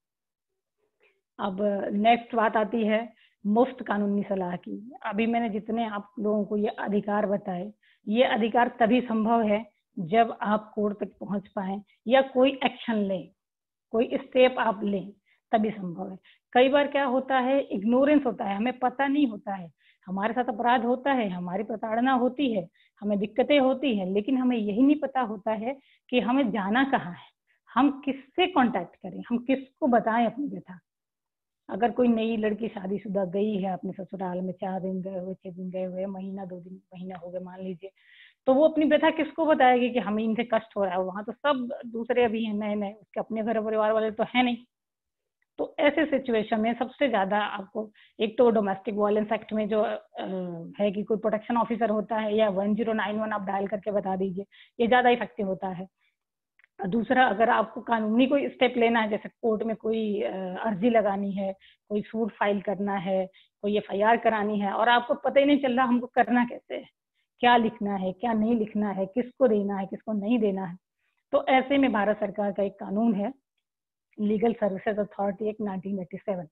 अब नेक्स्ट बात आती है मुफ्त कानूनी सलाह की। अभी मैंने जितने आप लोगों को ये अधिकार बताए, ये अधिकार तभी संभव है जब आप कोर्ट तक पहुंच पाए या कोई एक्शन लें, कोई स्टेप आप लें, तभी संभव है। कई बार क्या होता है, इग्नोरेंस होता है, हमें पता नहीं होता है, हमारे साथ अपराध होता है, हमारी प्रताड़ना होती है, हमें दिक्कतें होती है, लेकिन हमें यही नहीं पता होता है कि हमें जाना कहाँ है, हम किससे कांटेक्ट करें, हम किसको बताएं अपनी व्यथा। अगर कोई नई लड़की शादीशुदा गई है अपने ससुराल में, चार दिन गए हुए, छह दिन गए हुए, महीना दो दिन महीना हो गए मान लीजिए, तो वो अपनी व्यथा किसको बताएगी कि हमें इनसे कष्ट हो रहा है? वहां तो सब दूसरे अभी हैं नए नए, उसके अपने घर परिवार वाले तो है नहीं। तो ऐसे सिचुएशन में सबसे ज्यादा आपको एक तो डोमेस्टिक वायलेंस एक्ट में जो है कि कोई प्रोटेक्शन ऑफिसर होता है, या वन जीरो नाइन वन आप डायल करके बता दीजिए, ये ज्यादा इफेक्टिव होता है। दूसरा, अगर आपको कानूनी कोई स्टेप लेना है, जैसे कोर्ट में कोई अर्जी लगानी है, कोई सूट फाइल करना है, कोई एफ आई आर करानी है, और आपको पता ही नहीं चल रहा हमको करना कैसे है, क्या लिखना है, क्या नहीं लिखना है, किसको देना है, किसको नहीं देना है, तो ऐसे में भारत सरकार का एक कानून है legal services authority act nineteen eighty seven,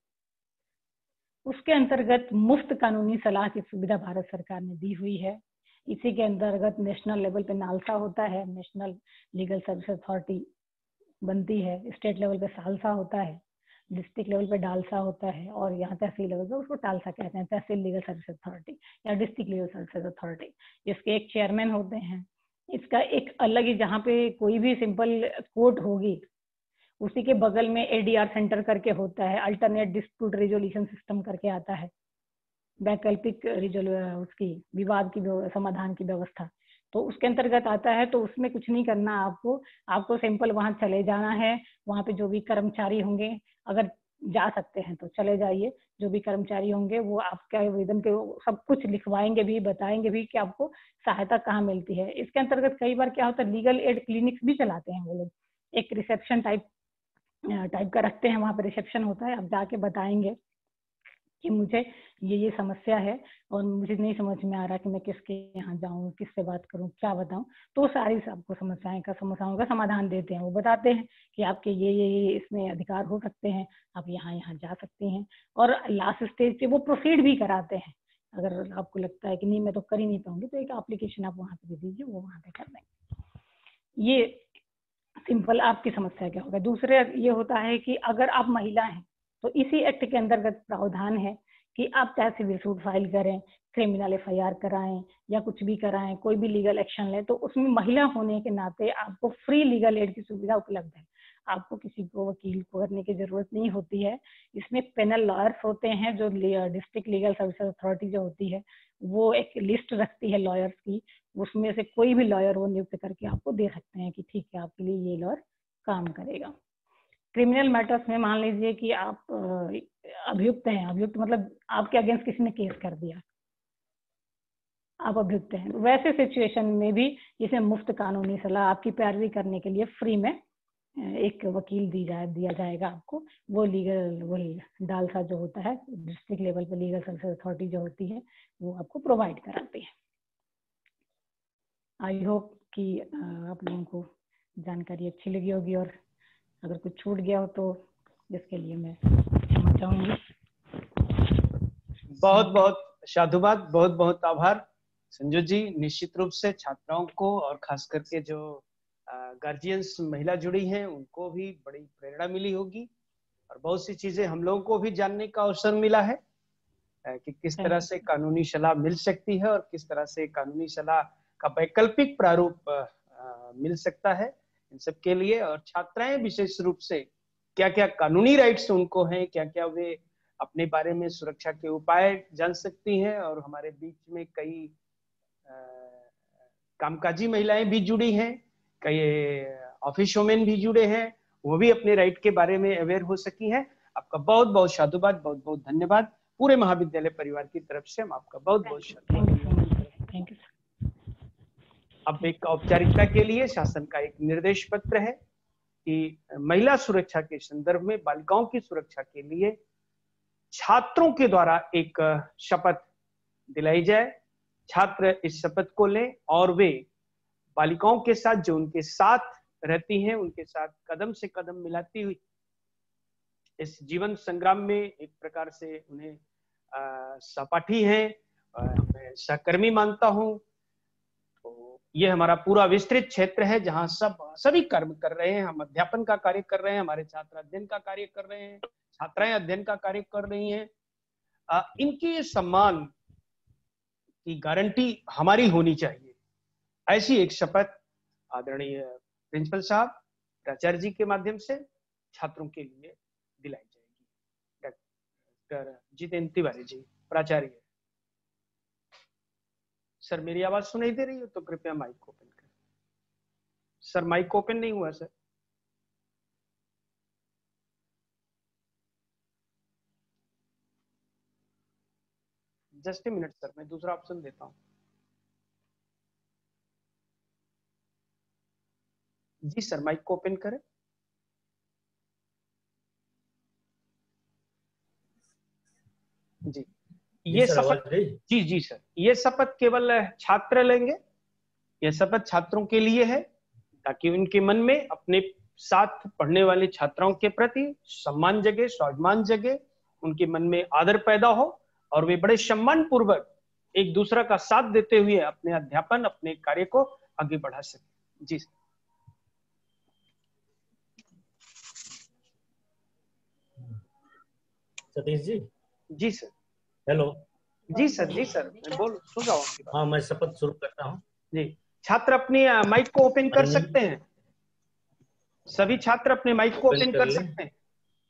उसके अंतर्गत मुफ्त कानूनी सलाह की सुविधा भारत सरकार ने दी हुई है। इसी के अंतर्गत नेशनल लेवल पे नालसा होता है, नेशनल लीगल सर्विस अथॉरिटी बनती है, स्टेट लेवल पे सालसा होता है, डिस्ट्रिक्ट लेवल पे डालसा होता है, और यहाँ तहसील लेवल पे उसको टालसा कहते हैं, तहसील लीगल सर्विस अथॉरिटी या डिस्ट्रिक्ट लीगल सर्विस अथॉरिटी। इसके एक चेयरमैन होते हैं। इसका एक अलग ही, जहाँ पे कोई भी सिंपल कोर्ट होगी उसी के बगल में ए डी आर सेंटर करके होता है, अल्टरनेट डिस्प्यूट रिजोल्यूशन सिस्टम करके आता है, वैकल्पिक उसकी विवाद की समाधान की व्यवस्था, तो उसके अंतर्गत आता है। तो उसमें कुछ नहीं करना आपको, आपको सिंपल वहां चले जाना है। वहां पे जो भी कर्मचारी होंगे, अगर जा सकते हैं तो चले जाइए, जो भी कर्मचारी होंगे वो आपके आवेदन के सब कुछ लिखवाएंगे भी, बताएंगे भी कि आपको सहायता कहाँ मिलती है। इसके अंतर्गत कई बार क्या होता है, लीगल एड क्लिनिक्स भी चलाते हैं वो लोग, एक रिसेप्शन टाइप टाइप का रखते हैं, वहां पर रिसेप्शन होता है, आप जाके बताएंगे कि मुझे ये ये समस्या है और मुझे नहीं समझ में आ रहा कि मैं किसके यहाँ जाऊँ, किससे बात करूँ, क्या बताऊँ, तो सारी आपको समस्याएं का समस्याओं का समाधान देते हैं। वो बताते हैं कि आपके ये ये ये इसमें अधिकार हो सकते हैं, आप यहाँ यहाँ जा सकती हैं, और लास्ट स्टेज पे वो प्रोसीड भी कराते हैं। अगर आपको लगता है कि नहीं मैं तो कर ही नहीं पाऊंगी, तो एक एप्लीकेशन आप वहाँ पे दे दीजिए, वो वहाँ पे कर देंगे। ये सिंपल आपकी समस्या क्या होगा। दूसरे ये होता है कि अगर आप महिला हैं तो इसी एक्ट के अंतर्गत प्रावधान है कि आप चाहे सिविल सूट फाइल करें, क्रिमिनल एफ आई आर कराएं या कुछ भी कराएं, कोई भी लीगल एक्शन लें, तो उसमें महिला होने के नाते आपको फ्री लीगल एड की सुविधा उपलब्ध है। आपको किसी को वकील को करने की जरूरत नहीं होती है। इसमें पेनल लॉयर्स होते हैं, जो डिस्ट्रिक्ट लीगल सर्विसेज अथॉरिटी जो होती है वो एक लिस्ट रखती है लॉयर्स की, उसमें से कोई भी लॉयर वो नियुक्त करके आपको दे सकते हैं कि ठीक है आपके लिए ये लॉयर काम करेगा। क्रिमिनल मैटर्स में मान लीजिए कि आप अभियुक्त हैं, अभियुक्त मतलब आपके अगेंस्ट किसी ने केस कर दिया, आप अभियुक्त हैं, वैसे सिचुएशन में भी इसे मुफ्त कानूनी सलाह आपकी पैरवी करने के लिए फ्री में एक वकील दी जाए दिया जाएगा आपको। वो लीगल वही डालसा जो होता है, डिस्ट्रिक्ट लेवल पे लीगल सर्विस अथॉरिटी जो होती है, वो आपको प्रोवाइड कराती है। आई होप कि आप लोगों को जानकारी अच्छी लगी होगी, और अगर कुछ छूट गया हो तो इसके लिए मैं क्षमा चाहूंगी।
बहुत बहुत साधुवाद, बहुत बहुत आभार। संजू जी, निश्चित रूप से छात्राओं को और खास करके जो गार्जियंस महिला जुड़ी हैं उनको भी बड़ी प्रेरणा मिली होगी और बहुत सी चीजें हम लोगों को भी जानने का अवसर मिला है कि किस तरह से कानूनी सलाह मिल सकती है और किस तरह से कानूनी सलाह का वैकल्पिक प्रारूप मिल सकता है इन सब के लिए। और छात्राएं विशेष रूप से क्या क्या कानूनी राइट्स उनको हैं, क्या क्या वे अपने बारे में सुरक्षा के उपाय जान सकती हैं। और हमारे बीच में कई कामकाजी महिलाएं भी जुड़ी हैं, कई ऑफिस वुमेन भी जुड़े हैं, वो भी अपने राइट के बारे में अवेयर हो सकी हैं। आपका बहुत बहुत साधुवाद, बहुत बहुत धन्यवाद। पूरे महाविद्यालय परिवार की तरफ से हम आपका बहुत बहुत
थैंक यू।
अब एक औपचारिकता के लिए शासन का एक निर्देश पत्र है कि महिला सुरक्षा के संदर्भ में बालिकाओं की सुरक्षा के लिए छात्रों के द्वारा एक शपथ दिलाई जाए। छात्र इस शपथ को लें और वे बालिकाओं के साथ जो उनके साथ रहती हैं उनके साथ कदम से कदम मिलाती हुई इस जीवन संग्राम में एक प्रकार से उन्हें सहपाठी हैं, मैं सहकर्मी मानता हूं। तो ये हमारा पूरा विस्तृत क्षेत्र है जहां सब सभी कर्म कर रहे हैं। हम अध्यापन का कार्य कर रहे हैं, हमारे छात्र अध्ययन का कार्य कर रहे हैं, छात्राएं अध्ययन का कार्य कर रही हैं। आ, इनके सम्मान की गारंटी हमारी होनी चाहिए, ऐसी एक शपथ आदरणीय प्रिंसिपल साहब, प्राचार्य जी के माध्यम से छात्रों के लिए दिलाई जाएगी। डॉक्टर जितेंद्र तिवारी जी, प्राचार्य। सर मेरी आवाज सुनाई दे रही हो तो कृपया माइक ओपन करें। सर माइक ओपन नहीं हुआ sir. Just a minute sir, मैं दूसरा ऑप्शन देता हूं। जी सर माइक को ओपन करें। जी ये शपथ, जी जी सर, ये शपथ केवल छात्र लेंगे। ये शपथ छात्रों के लिए है ताकि उनके मन में अपने साथ पढ़ने वाले छात्राओं के प्रति सम्मान जगे, स्वाभिमान जगे, उनके मन में आदर पैदा हो और वे बड़े सम्मान पूर्वक एक दूसरा का साथ देते हुए अपने अध्यापन, अपने कार्य को आगे बढ़ा सके। जी सर।
सतीश जी।
जी सर।
हेलो।
जी सर, जी सर, मैं बोल सुन रहा हूँ।
हाँ मैं शपथ शुरू करता हूँ।
जी छात्र अपनी माइक को ओपन कर सकते हैं। सभी छात्र अपने माइक को ओपन कर सकते हैं।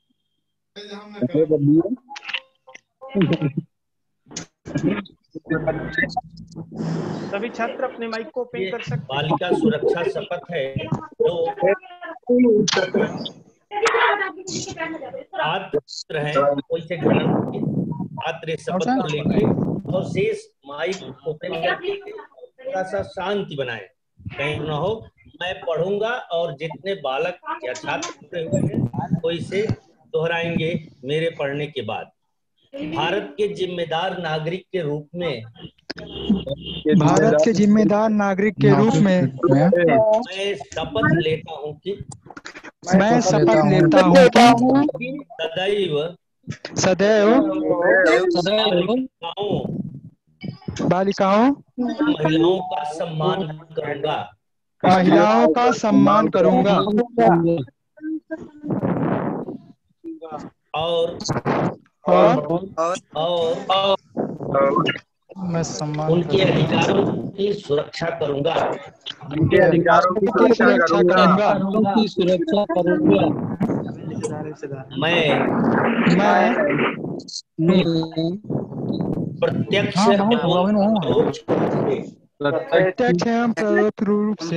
सभी छात्र अपने माइक को ओपन कर सकते हैं।
बालिका सुरक्षा शपथ है जो छात्र है कोई से छात्र शपथ को लेंगे और शेष माइक ओपन करके थोड़ा सा शांति बनाए, कहीं न हो। मैं पढ़ूंगा और जितने बालक या छात्र हुए हैं वो इसे दोहराएंगे मेरे पढ़ने के बाद। भारत के जिम्मेदार नागरिक के रूप में
भारत के जिम्मेदार नागरिक के रूप में
मैं शपथ लेता हूँ कि
मैं शपथ लेता हूँ कि
सदैव
सदैव बालिकाओं
महिलाओं का सम्मान करूंगा
महिलाओं का सम्मान करूंगा
और
और
और, और
मैं सम्मान
उनके अधिकारों की सुरक्षा करूंगा
उनके अधिकारों की सुरक्षा करूंगा
उनकी सुरक्षा करूंगा।
मैं
मैं
प्रत्यक्ष
प्रत्यक्ष एवं परोक्ष रूप से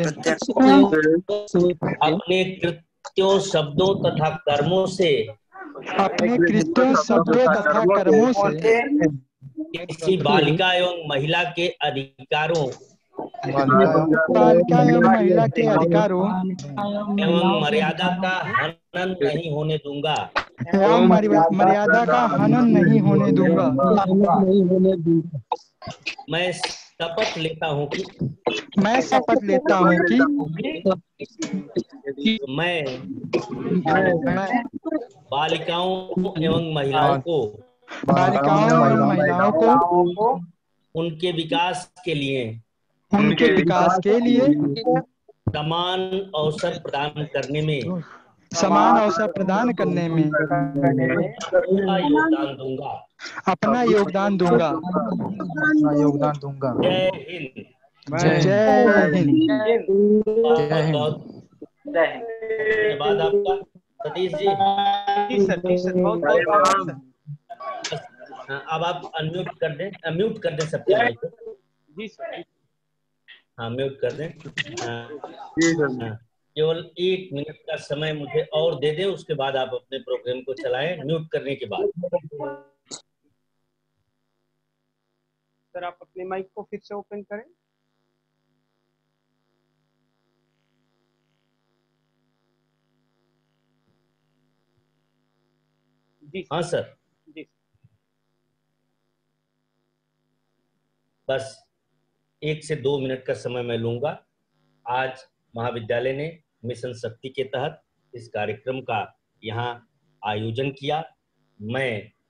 अपने कृत्यों, शब्दों तथा कर्मों से
अपने कृत्यों, शब्दों तथा कर्मों से
किसी बालिका एवं महिला के अधिकारों
बालिका एवं महिला के अधिकारों
एवं मर्यादा का हनन नहीं होने दूंगा
एवं मर्यादा का हनन नहीं होने दूंगा।
मैं शपथ लेता हूँ कि
मैं शपथ लेता हूँ कि
मैं
मैं
बालिकाओं एवं महिलाओं को
बालिकाओं एवं महिलाओं को
उनके विकास के लिए
उनके विकास के लिए
समान अवसर प्रदान करने में
समान अवसर प्रदान करने में
अपना योगदान दूंगा।
अपना योगदान दूंगा।
अपना योगदान दूंगा।
जय हिंद।
जय हिंद।
बहुत बहुत धन्यवाद आपका सतीश जी।
जी सर, जी सर, बहुत बहुत धन्यवाद सर।
अब आप अनम्यूट कर दें, म्यूट कर दें सबके माइक को।
जी सर।
हाँ म्यूट कर दें। हाँ, केवल एक मिनट का समय मुझे और दे दें, उसके बाद आप अपने प्रोग्राम को चलाएं म्यूट करने के बाद।
सर आप अपने माइक को फिर से ओपन करें। जी
हाँ सर।
जी
बस एक से दो मिनट का समय मैं लूंगा। आज महाविद्यालय ने मिशन शक्ति के तहत इस कार्यक्रम का यहाँ आयोजन किया। मैं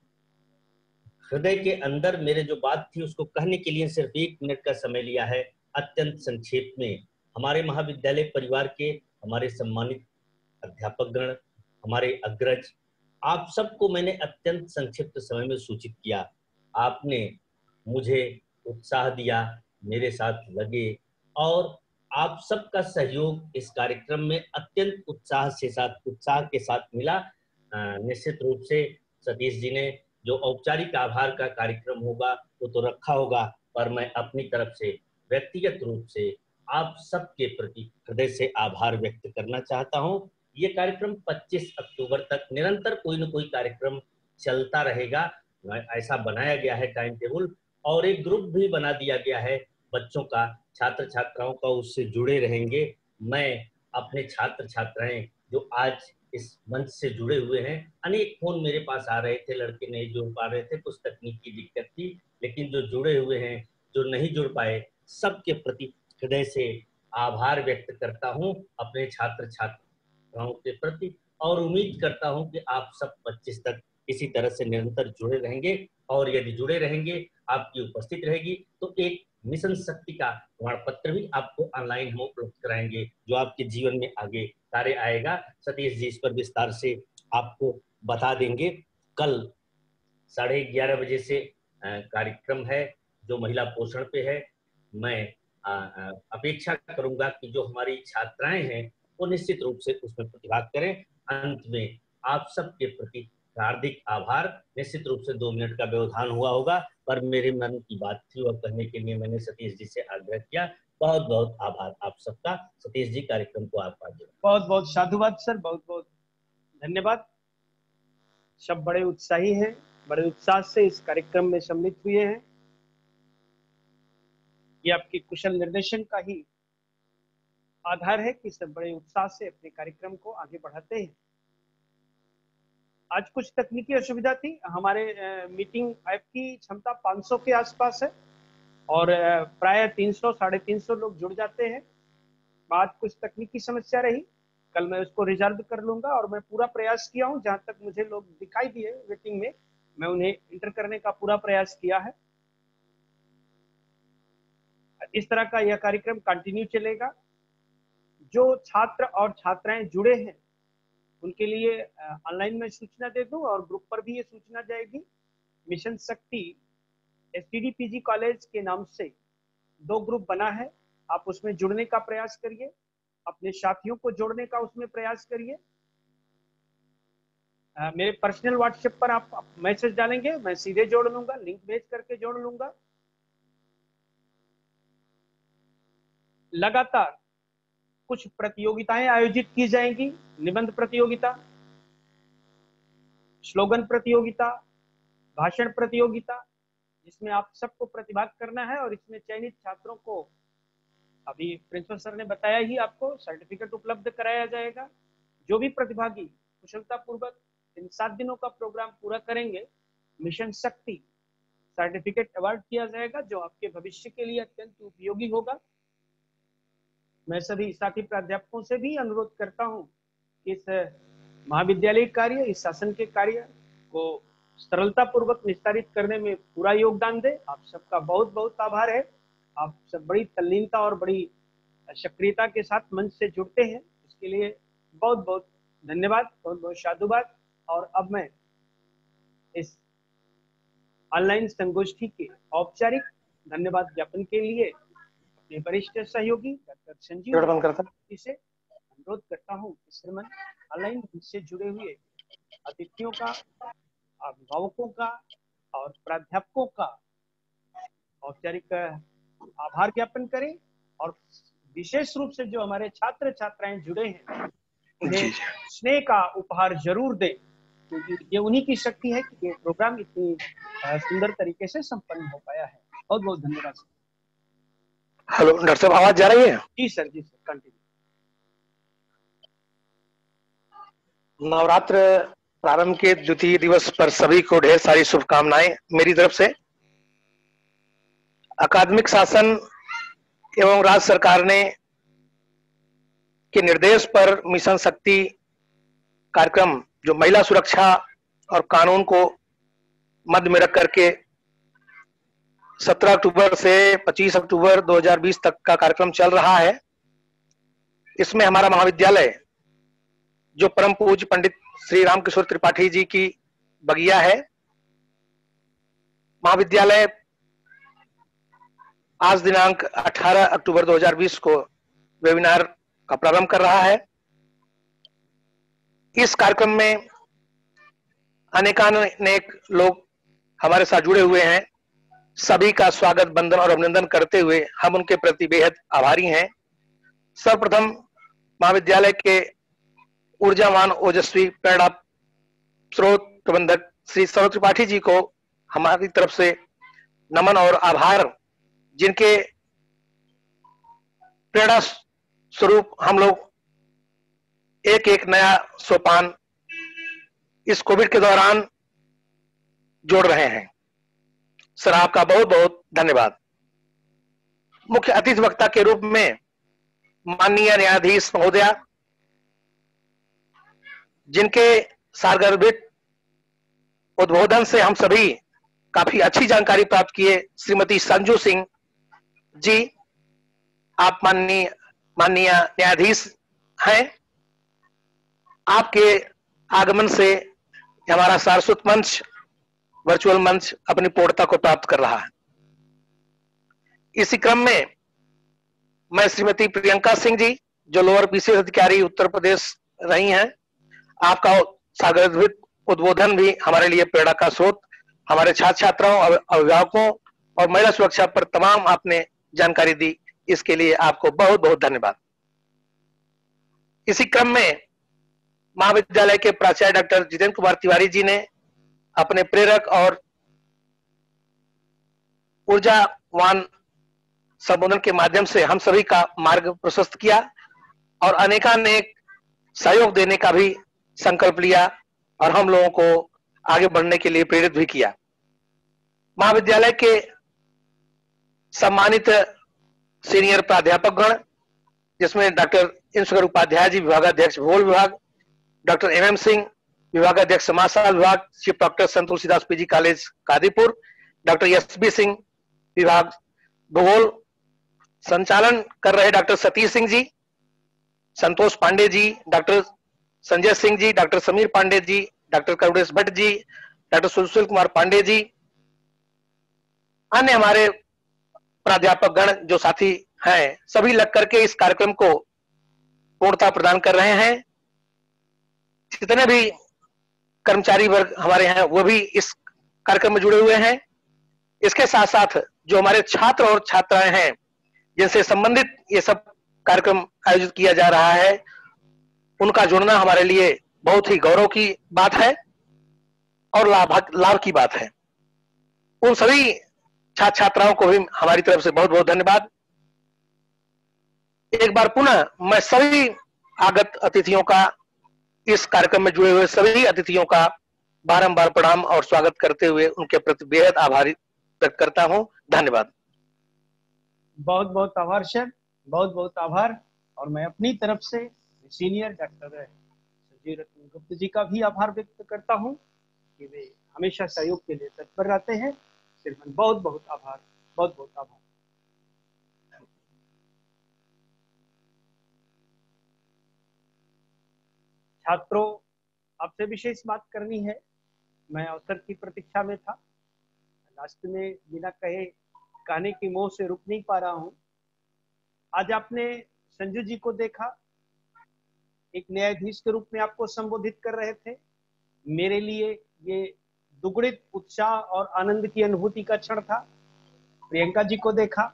हृदय के अंदर मेरे जो बात थी उसको कहने के लिए सिर्फ एक मिनट का समय लिया है। अत्यंत संक्षेप में हमारे महाविद्यालय परिवार के हमारे सम्मानित अध्यापकगण, हमारे अग्रज, आप सबको मैंने अत्यंत संक्षिप्त समय में सूचित किया। आपने मुझे उत्साह दिया, मेरे साथ लगे और आप सबका सहयोग इस कार्यक्रम में अत्यंत उत्साह से साथ उत्साह के साथ मिला। निश्चित रूप से सतीश जी ने जो औपचारिक आभार का कार्यक्रम होगा वो तो रखा होगा, पर मैं अपनी तरफ से व्यक्तिगत रूप से आप सबके प्रति हृदय से आभार व्यक्त करना चाहता हूं। ये कार्यक्रम पच्चीस अक्टूबर तक निरंतर कोई न कोई कार्यक्रम चलता रहेगा, ऐसा बनाया गया है टाइम टेबल, और एक ग्रुप भी बना दिया गया है बच्चों का, छात्र छात्राओं का, उससे जुड़े रहेंगे। मैं अपने छात्र छात्राएं जो आज इस मंच से जुड़े हुए हैं, अनेक फोन मेरे पास आ रहे थे, लड़के नहीं जुड़ पा रहे थे, कुछ तकनीकी दिक्कत थी, लेकिन जो जुड़े हुए हैं, जो नहीं जुड़ पाए, सबके प्रति हृदय से आभार व्यक्त करता हूं अपने छात्र छात्राओं के प्रति, और उम्मीद करता हूं कि आप सब पच्चीस तक इसी तरह से निरंतर जुड़े रहेंगे। और यदि जुड़े रहेंगे, आपकी उपस्थित रहेगी, तो एक मिशन शक्ति का प्रमाण पत्र भी आपको ऑनलाइन हम उपलब्ध कराएंगे, जो आपके जीवन में आगे कार्य आएगा। सतीश जी इस पर विस्तार से आपको बता देंगे। कल साढ़े ग्यारह बजे से कार्यक्रम है जो महिला पोषण पे है। मैं आ, आ, अपेक्षा करूंगा कि जो हमारी छात्राएं हैं वो निश्चित रूप से उसमें प्रतिभाग करें। अंत में आप सबके प्रति हार्दिक आभार। निश्चित रूप से दो मिनट का व्यवधान हुआ होगा, पर मेरे मन की बात थी वह कहने के लिए मैंने सतीश जी से आग्रह किया। बहुत बहुत आभार आप सबका। सतीश जी कार्यक्रम को आप आगे।
बहुत बहुत साधुवाद सर, बहुत बहुत धन्यवाद। सब बड़े उत्साही हैं, बड़े उत्साह से इस कार्यक्रम में सम्मिलित हुए हैं। ये आपके कुशल निर्देशन का ही आधार है कि सब बड़े उत्साह से अपने कार्यक्रम को आगे बढ़ाते हैं। आज कुछ तकनीकी असुविधा थी। हमारे मीटिंग ऐप की क्षमता पाँच सौ के आसपास है और प्राय तीन सौ साढ़े तीन सौ लोग जुड़ जाते हैं। आज कुछ तकनीकी समस्या रही, कल मैं उसको रिजॉल्व कर लूंगा और मैं पूरा प्रयास किया हूं, जहां तक मुझे लोग दिखाई दिए मीटिंग में, मैं उन्हें इंटर करने का पूरा प्रयास किया है। इस तरह का यह कार्यक्रम कंटिन्यू चलेगा। जो छात्र और छात्राएं जुड़े हैं उनके लिए ऑनलाइन में सूचना दे दूं और ग्रुप पर भी ये सूचना जाएगी। मिशन शक्ति एसटीडी पीजी कॉलेज के नाम से दो ग्रुप बना है, आप उसमें जुड़ने का प्रयास करिए, अपने साथियों को जोड़ने का उसमें प्रयास करिए। मेरे पर्सनल व्हाट्सएप पर आप मैसेज डालेंगे, मैं सीधे जोड़ लूंगा, लिंक भेज करके जोड़ लूंगा। लगातार कुछ प्रतियोगिताएं आयोजित की जाएंगी, निबंध प्रतियोगिता, स्लोगन प्रतियोगिता, भाषण प्रतियोगिता, जिसमें आप सबको प्रतिभाग करना है और इसमें चयनित छात्रों को अभी प्रिंसिपल सर ने बताया ही आपको सर्टिफिकेट उपलब्ध कराया जाएगा। जो भी प्रतिभागी कुशलता पूर्वक इन सात दिनों का प्रोग्राम पूरा करेंगे, मिशन शक्ति सर्टिफिकेट अवार्ड किया जाएगा, जो आपके भविष्य के लिए अत्यंत उपयोगी होगा। मैं सभी साथी प्राध्यापकों से भी अनुरोध करता हूं कि इस महाविद्यालय कार्य, इस शासन के कार्य को सरलता पूर्वक निस्तारित करने में पूरा योगदान दे। आप सबका बहुत बहुत आभार है। आप सब बड़ी तल्लीनता और बड़ी सक्रियता के साथ मंच से जुड़ते हैं, इसके लिए बहुत बहुत धन्यवाद, बहुत बहुत साधुवाद। और अब मैं इस ऑनलाइन संगोष्ठी के औपचारिक धन्यवाद ज्ञापन के लिए अपने वरिष्ठ सहयोगी डॉक्टर संजीव से अनुरोध करता हूँ कि श्रीमन ऑनलाइन से जुड़े हुए अतिथियों का, अभिभावकों का और प्राध्यापकों का औपचारिक आभार ज्ञापन करें और विशेष रूप से जो हमारे छात्र छात्राएं जुड़े हैं उन्हें स्नेह का उपहार जरूर दें, क्योंकि ये उन्हीं की शक्ति है कि ये प्रोग्राम इतनी सुंदर तरीके से संपन्न हो पाया है। बहुत बहुत धन्यवाद सर।
हेलो डॉक्टर साहब, आवाज जा रही है?
जी सर, जी सर, कंटिन्यू।
नवरात्र प्रारंभ के द्वितीय दिवस पर सभी को ढेर सारी शुभकामनाएं मेरी तरफ से। अकादमिक शासन एवं राज्य सरकार ने के निर्देश पर मिशन शक्ति कार्यक्रम जो महिला सुरक्षा और कानून को मध्य में रख करके सत्रह अक्टूबर से पच्चीस अक्टूबर दो हज़ार बीस तक का कार्यक्रम चल रहा है। इसमें हमारा महाविद्यालय जो परम पूज्य पंडित श्री रामकिशोर त्रिपाठी जी की बगिया है, महाविद्यालय आज दिनांक अठारह अक्टूबर दो हज़ार बीस को वेबिनार का प्रारंभ कर रहा है। इस कार्यक्रम में अनेकानेक लोग हमारे साथ जुड़े हुए हैं। सभी का स्वागत, वंदन और अभिनंदन करते हुए हम उनके प्रति बेहद आभारी हैं। सर्वप्रथम महाविद्यालय के ऊर्जावान ओजस्वी प्रेरणा स्रोत प्रबंधक श्री सौरभ त्रिपाठी जी को हमारी तरफ से नमन और आभार, जिनके प्रेरणा स्वरूप हम लोग एक एक नया सोपान इस कोविड के दौरान जोड़ रहे हैं। सर, आपका बहुत बहुत धन्यवाद। मुख्य अतिथि वक्ता के रूप में माननीय न्यायाधीश महोदया, जिनके सारगर्भित उद्बोधन से हम सभी काफी अच्छी जानकारी प्राप्त किए, श्रीमती संजू सिंह जी, आप माननीय माननीय न्यायाधीश हैं। आपके आगमन से हमारा सारस्वत मंच, वर्चुअल मंच अपनी पूर्णता को प्राप्त कर रहा है। इसी क्रम में मैं श्रीमती प्रियंका सिंह जी, जो लोअर पीसीएस अधिकारी उत्तर प्रदेश रही हैं, आपका सागरवित उद्बोधन भी हमारे लिए प्रेरणा का स्रोत। हमारे छात्र छात्राओं, अभिभावकों और महिला सुरक्षा पर तमाम आपने जानकारी दी, इसके लिए आपको बहुत बहुत धन्यवाद। इसी क्रम में महाविद्यालय के प्राचार्य डॉक्टर जितेंद्र कुमार तिवारी जी ने अपने प्रेरक और ऊर्जावान संबोधन के माध्यम से हम सभी का मार्ग प्रशस्त किया और अनेकानेक सहयोग देने का भी संकल्प लिया और हम लोगों को आगे बढ़ने के लिए प्रेरित भी किया। महाविद्यालय के सम्मानित सीनियर प्राध्यापक गण, जिसमें डॉक्टर इंशगर उपाध्याय जी, विभागाध्यक्ष भूगोल विभाग, डॉक्टर एम एम सिंह, विभागाध्यक्ष समाजशास्त्र विभाग, chief doctor Sant Tulsidas PG college Kadipur, doctor S B Singh, विभाग भूगोल, संचालन कर रहे doctor Satish Singh ji, Santosh Pandey ji, doctor Sanjay Singh ji, doctor Sameer Pandey ji, doctor Karunesh Bhatt ji, doctor Sushil Kumar Pandey ji, अन्य हमारे प्राध्यापक गण जो साथी हैं, सभी लग करके इस कार्यक्रम को पूर्णता प्रदान कर रहे हैं। जितने भी कर्मचारी वर्ग हमारे हैं वो भी इस कार्यक्रम में जुड़े हुए हैं। इसके साथ साथ जो हमारे छात्र और छात्राएं हैं जिनसे संबंधित ये सब कार्यक्रम आयोजित किया जा रहा है, उनका जुड़ना हमारे लिए बहुत ही गौरव की बात है और लाभ लाभ की बात है। उन सभी छात्र छात्राओं को भी हमारी तरफ से बहुत बहुत धन्यवाद। एक बार पुनः मैं सभी आगत अतिथियों का, इस कार्यक्रम में जुड़े हुए सभी अतिथियों का बारंबार प्रणाम और स्वागत करते हुए उनके प्रति बेहद आभारी व्यक्त करता हूं। धन्यवाद।
बहुत बहुत आभार सर, बहुत बहुत आभार। और मैं अपनी तरफ से सीनियर डॉक्टर संजय रत्न गुप्ता जी का भी आभार व्यक्त करता हूं। कि वे हमेशा सहयोग के लिए तत्पर रहते हैं। श्रीमान बहुत बहुत आभार, बहुत बहुत आभार। छात्रों, आपसे विशेष बात करनी है। मैं अवसर की प्रतीक्षा में था, लास्ट में बिना कहे कहने की मोह से रुक नहीं पा रहा हूं। आज आपने संजू जी को देखा, एक न्यायाधीश के रूप में आपको संबोधित कर रहे थे। मेरे लिए ये दुगुणित उत्साह और आनंद की अनुभूति का क्षण था। प्रियंका जी को देखा,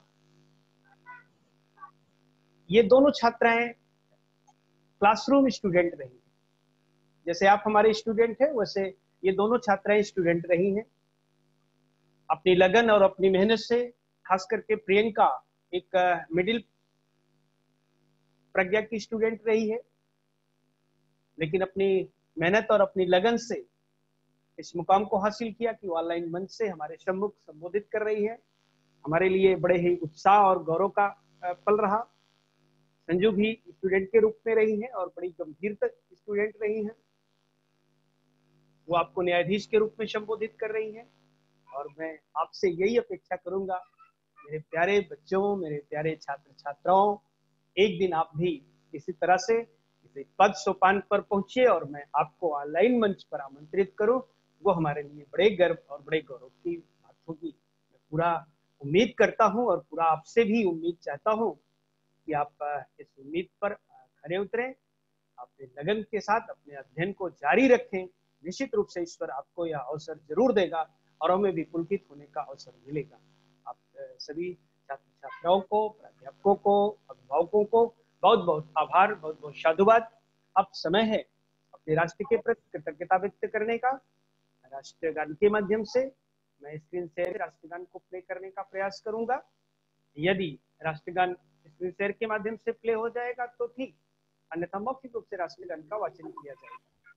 ये दोनों छात्राएं क्लासरूम स्टूडेंट रही। जैसे आप हमारे स्टूडेंट हैं, वैसे ये दोनों छात्राएं स्टूडेंट रही हैं। अपनी लगन और अपनी मेहनत से, खास करके प्रियंका एक मिडिल प्रज्ञा की स्टूडेंट रही है, लेकिन अपनी मेहनत और अपनी लगन से इस मुकाम को हासिल किया कि वो ऑनलाइन मंच से हमारे सम्मुख संबोधित कर रही है। हमारे लिए बड़े ही उत्साह और गौरव का पल रहा। संजू भी स्टूडेंट के रूप में रही है और बड़ी गंभीर स्टूडेंट रही हैं। वो आपको न्यायाधीश के रूप में संबोधित कर रही हैं और मैं आपसे यही अपेक्षा करूंगा, मेरे प्यारे बच्चों, मेरे प्यारे छात्र छात्राओं, एक दिन आप भी इसी तरह से इसी पद सोपान पर पहुंचे और मैं आपको ऑनलाइन मंच पर आमंत्रित करूं। वो हमारे लिए बड़े गर्व और बड़े गौरव की बात होगी। मैं पूरा उम्मीद करता हूं और पूरा आपसे भी उम्मीद चाहता हूं कि आप इस उम्मीद पर खरे उतरें, अपने लगन के साथ अपने अध्ययन को जारी रखें। निश्चित रूप से ईश्वर आपको यह अवसर जरूर देगा और हमें भी पुलकित होने का अवसर मिलेगा। आप सभी छात्र छात्राओं को, प्राध्यापकों को, अभिभावकों को बहुत बहुत आभार, बहुत बहुत साधुवाद। अब समय है अपने राष्ट्र के प्रति कृतज्ञता व्यक्त करने का। राष्ट्रगान के माध्यम से मैं स्क्रीन शेयर राष्ट्रगान को प्ले करने का प्रयास करूंगा। यदि राष्ट्रगान स्क्रीन शेयर के माध्यम से प्ले हो जाएगा तो ठीक, अन्यथा मौखिक रूप से राष्ट्रगान का वाचन किया जाएगा।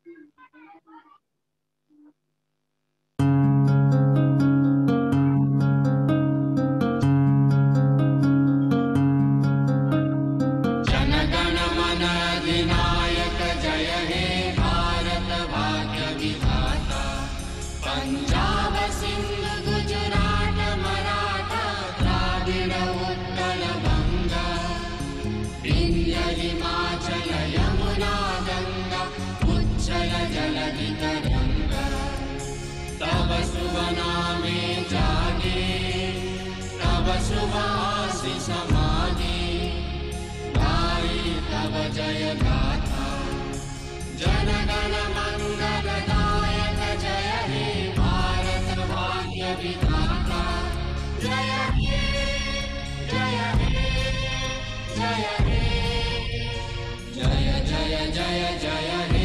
जय गाथा जनगण मंगलदायक जय हे भारत भाग्य विधाता जय हे जय हे जय हे जय जय जय जय हे।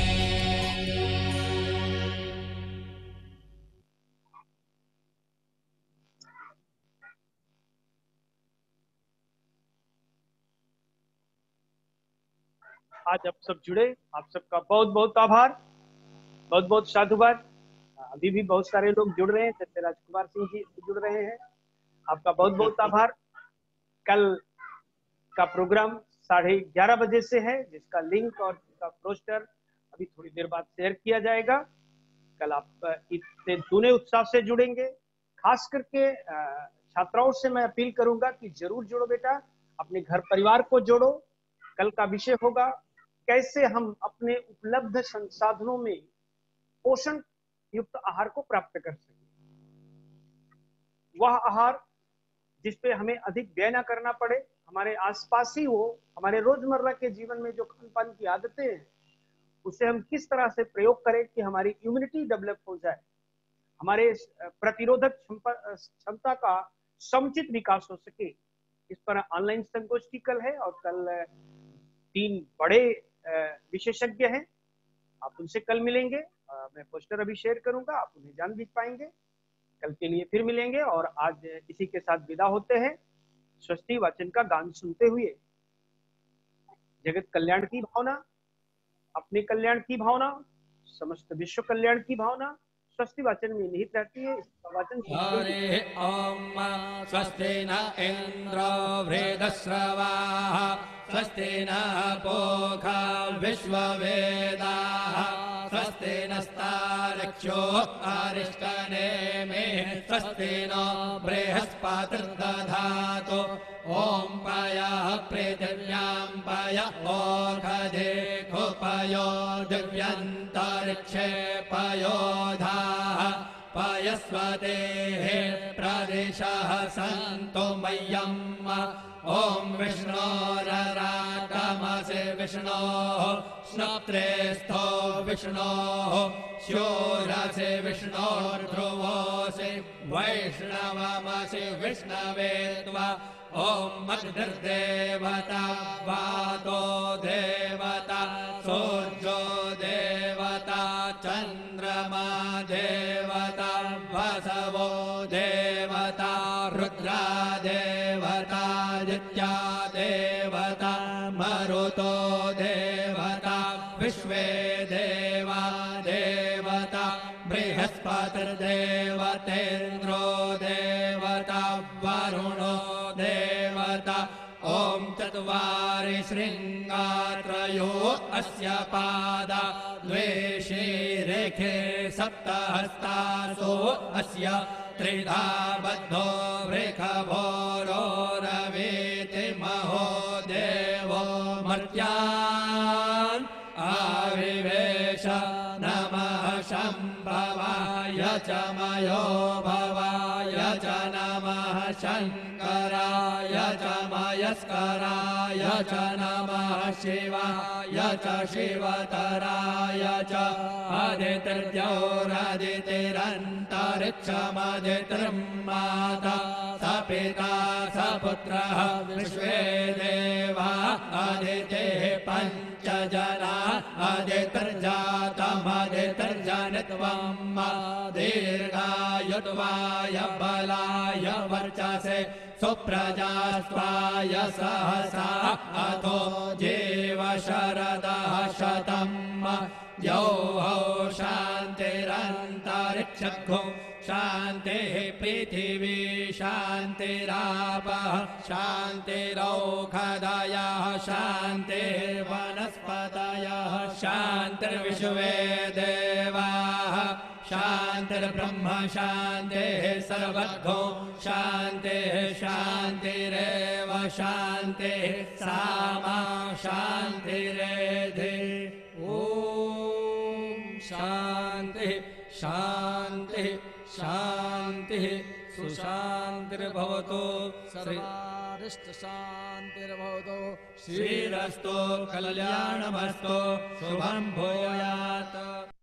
आज आप सब जुड़े, आप सबका बहुत बहुत आभार, बहुत बहुत साधुवाद। अभी भी बहुत सारे लोग जुड़ रहे हैं, जैसे राजकुमार सिंह जी जुड़ रहे हैं, आपका बहुत बहुत आभार। कल का प्रोग्राम साढ़े ग्यारह बजे से है, जिसका लिंक और जिसका पोस्टर अभी थोड़ी देर बाद शेयर किया जाएगा। कल आप इतने दूने उत्साह से जुड़ेंगे। खास करके छात्राओं से मैं अपील करूंगा कि जरूर जुड़ो बेटा, अपने घर परिवार को जोड़ो। कल का विषय होगा कैसे हम अपने उपलब्ध संसाधनों में पोषण युक्त आहार को प्राप्त कर सकें। वह आहार जिस पे हमें अधिक व्यय न करना पड़े, हमारे आसपास ही हो, हमारे रोजमर्रा के जीवन में जो खान पान की आदतें हैं उसे हम किस तरह से प्रयोग करें कि हमारी इम्यूनिटी डेवलप हो जाए, हमारे प्रतिरोधक क्षमता का समुचित विकास हो सके। इस पर ऑनलाइन संगोष्ठी कल है और कल तीन बड़े विशेषज्ञ हैं, आप उनसे कल मिलेंगे। मैं पोस्टर अभी शेयर करूंगा, आप उन्हें जान भी पाएंगे। कल के लिए फिर मिलेंगे और आज इसी के साथ विदा होते हैं, स्वस्ति वाचन का गान सुनते हुए। जगत कल्याण की भावना, अपने कल्याण की भावना, समस्त विश्व कल्याण की भावना स्वस्ति वाचन में निहित रहती है। इसका वाचन
हरे ओम स्वस्ति न इंद्रो वृद्धश्रवाः स्वस्ति न पूषा विश्ववेदाः स्वस्ति न वेदस्तारक्षो अरिष्टने मे स्वस्ति नो बृहस्पतिर्दधातु ॐ पयः पृथिव्यां पय ओषधे खुपयो दिव्यन्तरिक्षे पयोधाः पयस्वतेः प्रदिशः सन्तु मह्यम् ॐ विष्णोरराटमसि विष्णोः श्नोत्रेस्थो विष्णोः शूरसि विष्णोर्ध्रुवोऽसि वैष्णवमसि विष्णवे त्वा ॐ अग्निर्देवता वातो देवता सूर्यो देवता चन्द्रमा देवता वसवो देवता रुद्रा देवता आदित्या देवता मरुतो देवता विश्वे देवा देवता बृहस्पतिर्देवतेन्द्रो देवता वरुणो देवता ॐ चत्वारि शृङ्गात्रयो अस्य पादा द्वे शीरेखे सप्तहस्तासो अस्य त्रिधा बद्धो वृषभोरो रवीति महो देवो मर्त्यान् आविवेश नमः शम्भवाय च मयो भवाय च नमः शङ्कराय च मयस्कराय च नमः शिवाय च शिवतराय च अदितिर्द्यौरदितिरन्तरिक्षमदितिर्माता स पिता स पुत्रः विश्वे देवा अदितिः पञ्च जना अदितिर्जातमदितिर्जनित्वम् दीर्घायुत्वाय बलाय वर्चसे सुप्रजास्त्वाय सहसा अथो जीव शरदः शतम् द्यौः शान्तिरन्तरिक्षगो शान्तिः पृथिवी शान्तिरापः शान्तिरौषधयः शान्तिर्वनस्पतयः शान्तिर्विश्वे देवाः शान्तिर्ब्रह्म शान्तिः सर्वगो शान्तिः शान्तिरेव शान्तिः सामा शान्तिरेधि ॐ शान्तिः शान्तिः शान्तिः सुशान्तिर्भवतु सर्वारिष्टशान्तिर्भवतु श्रीरस्तु कल्याणमस्तु शुभं भूयात्।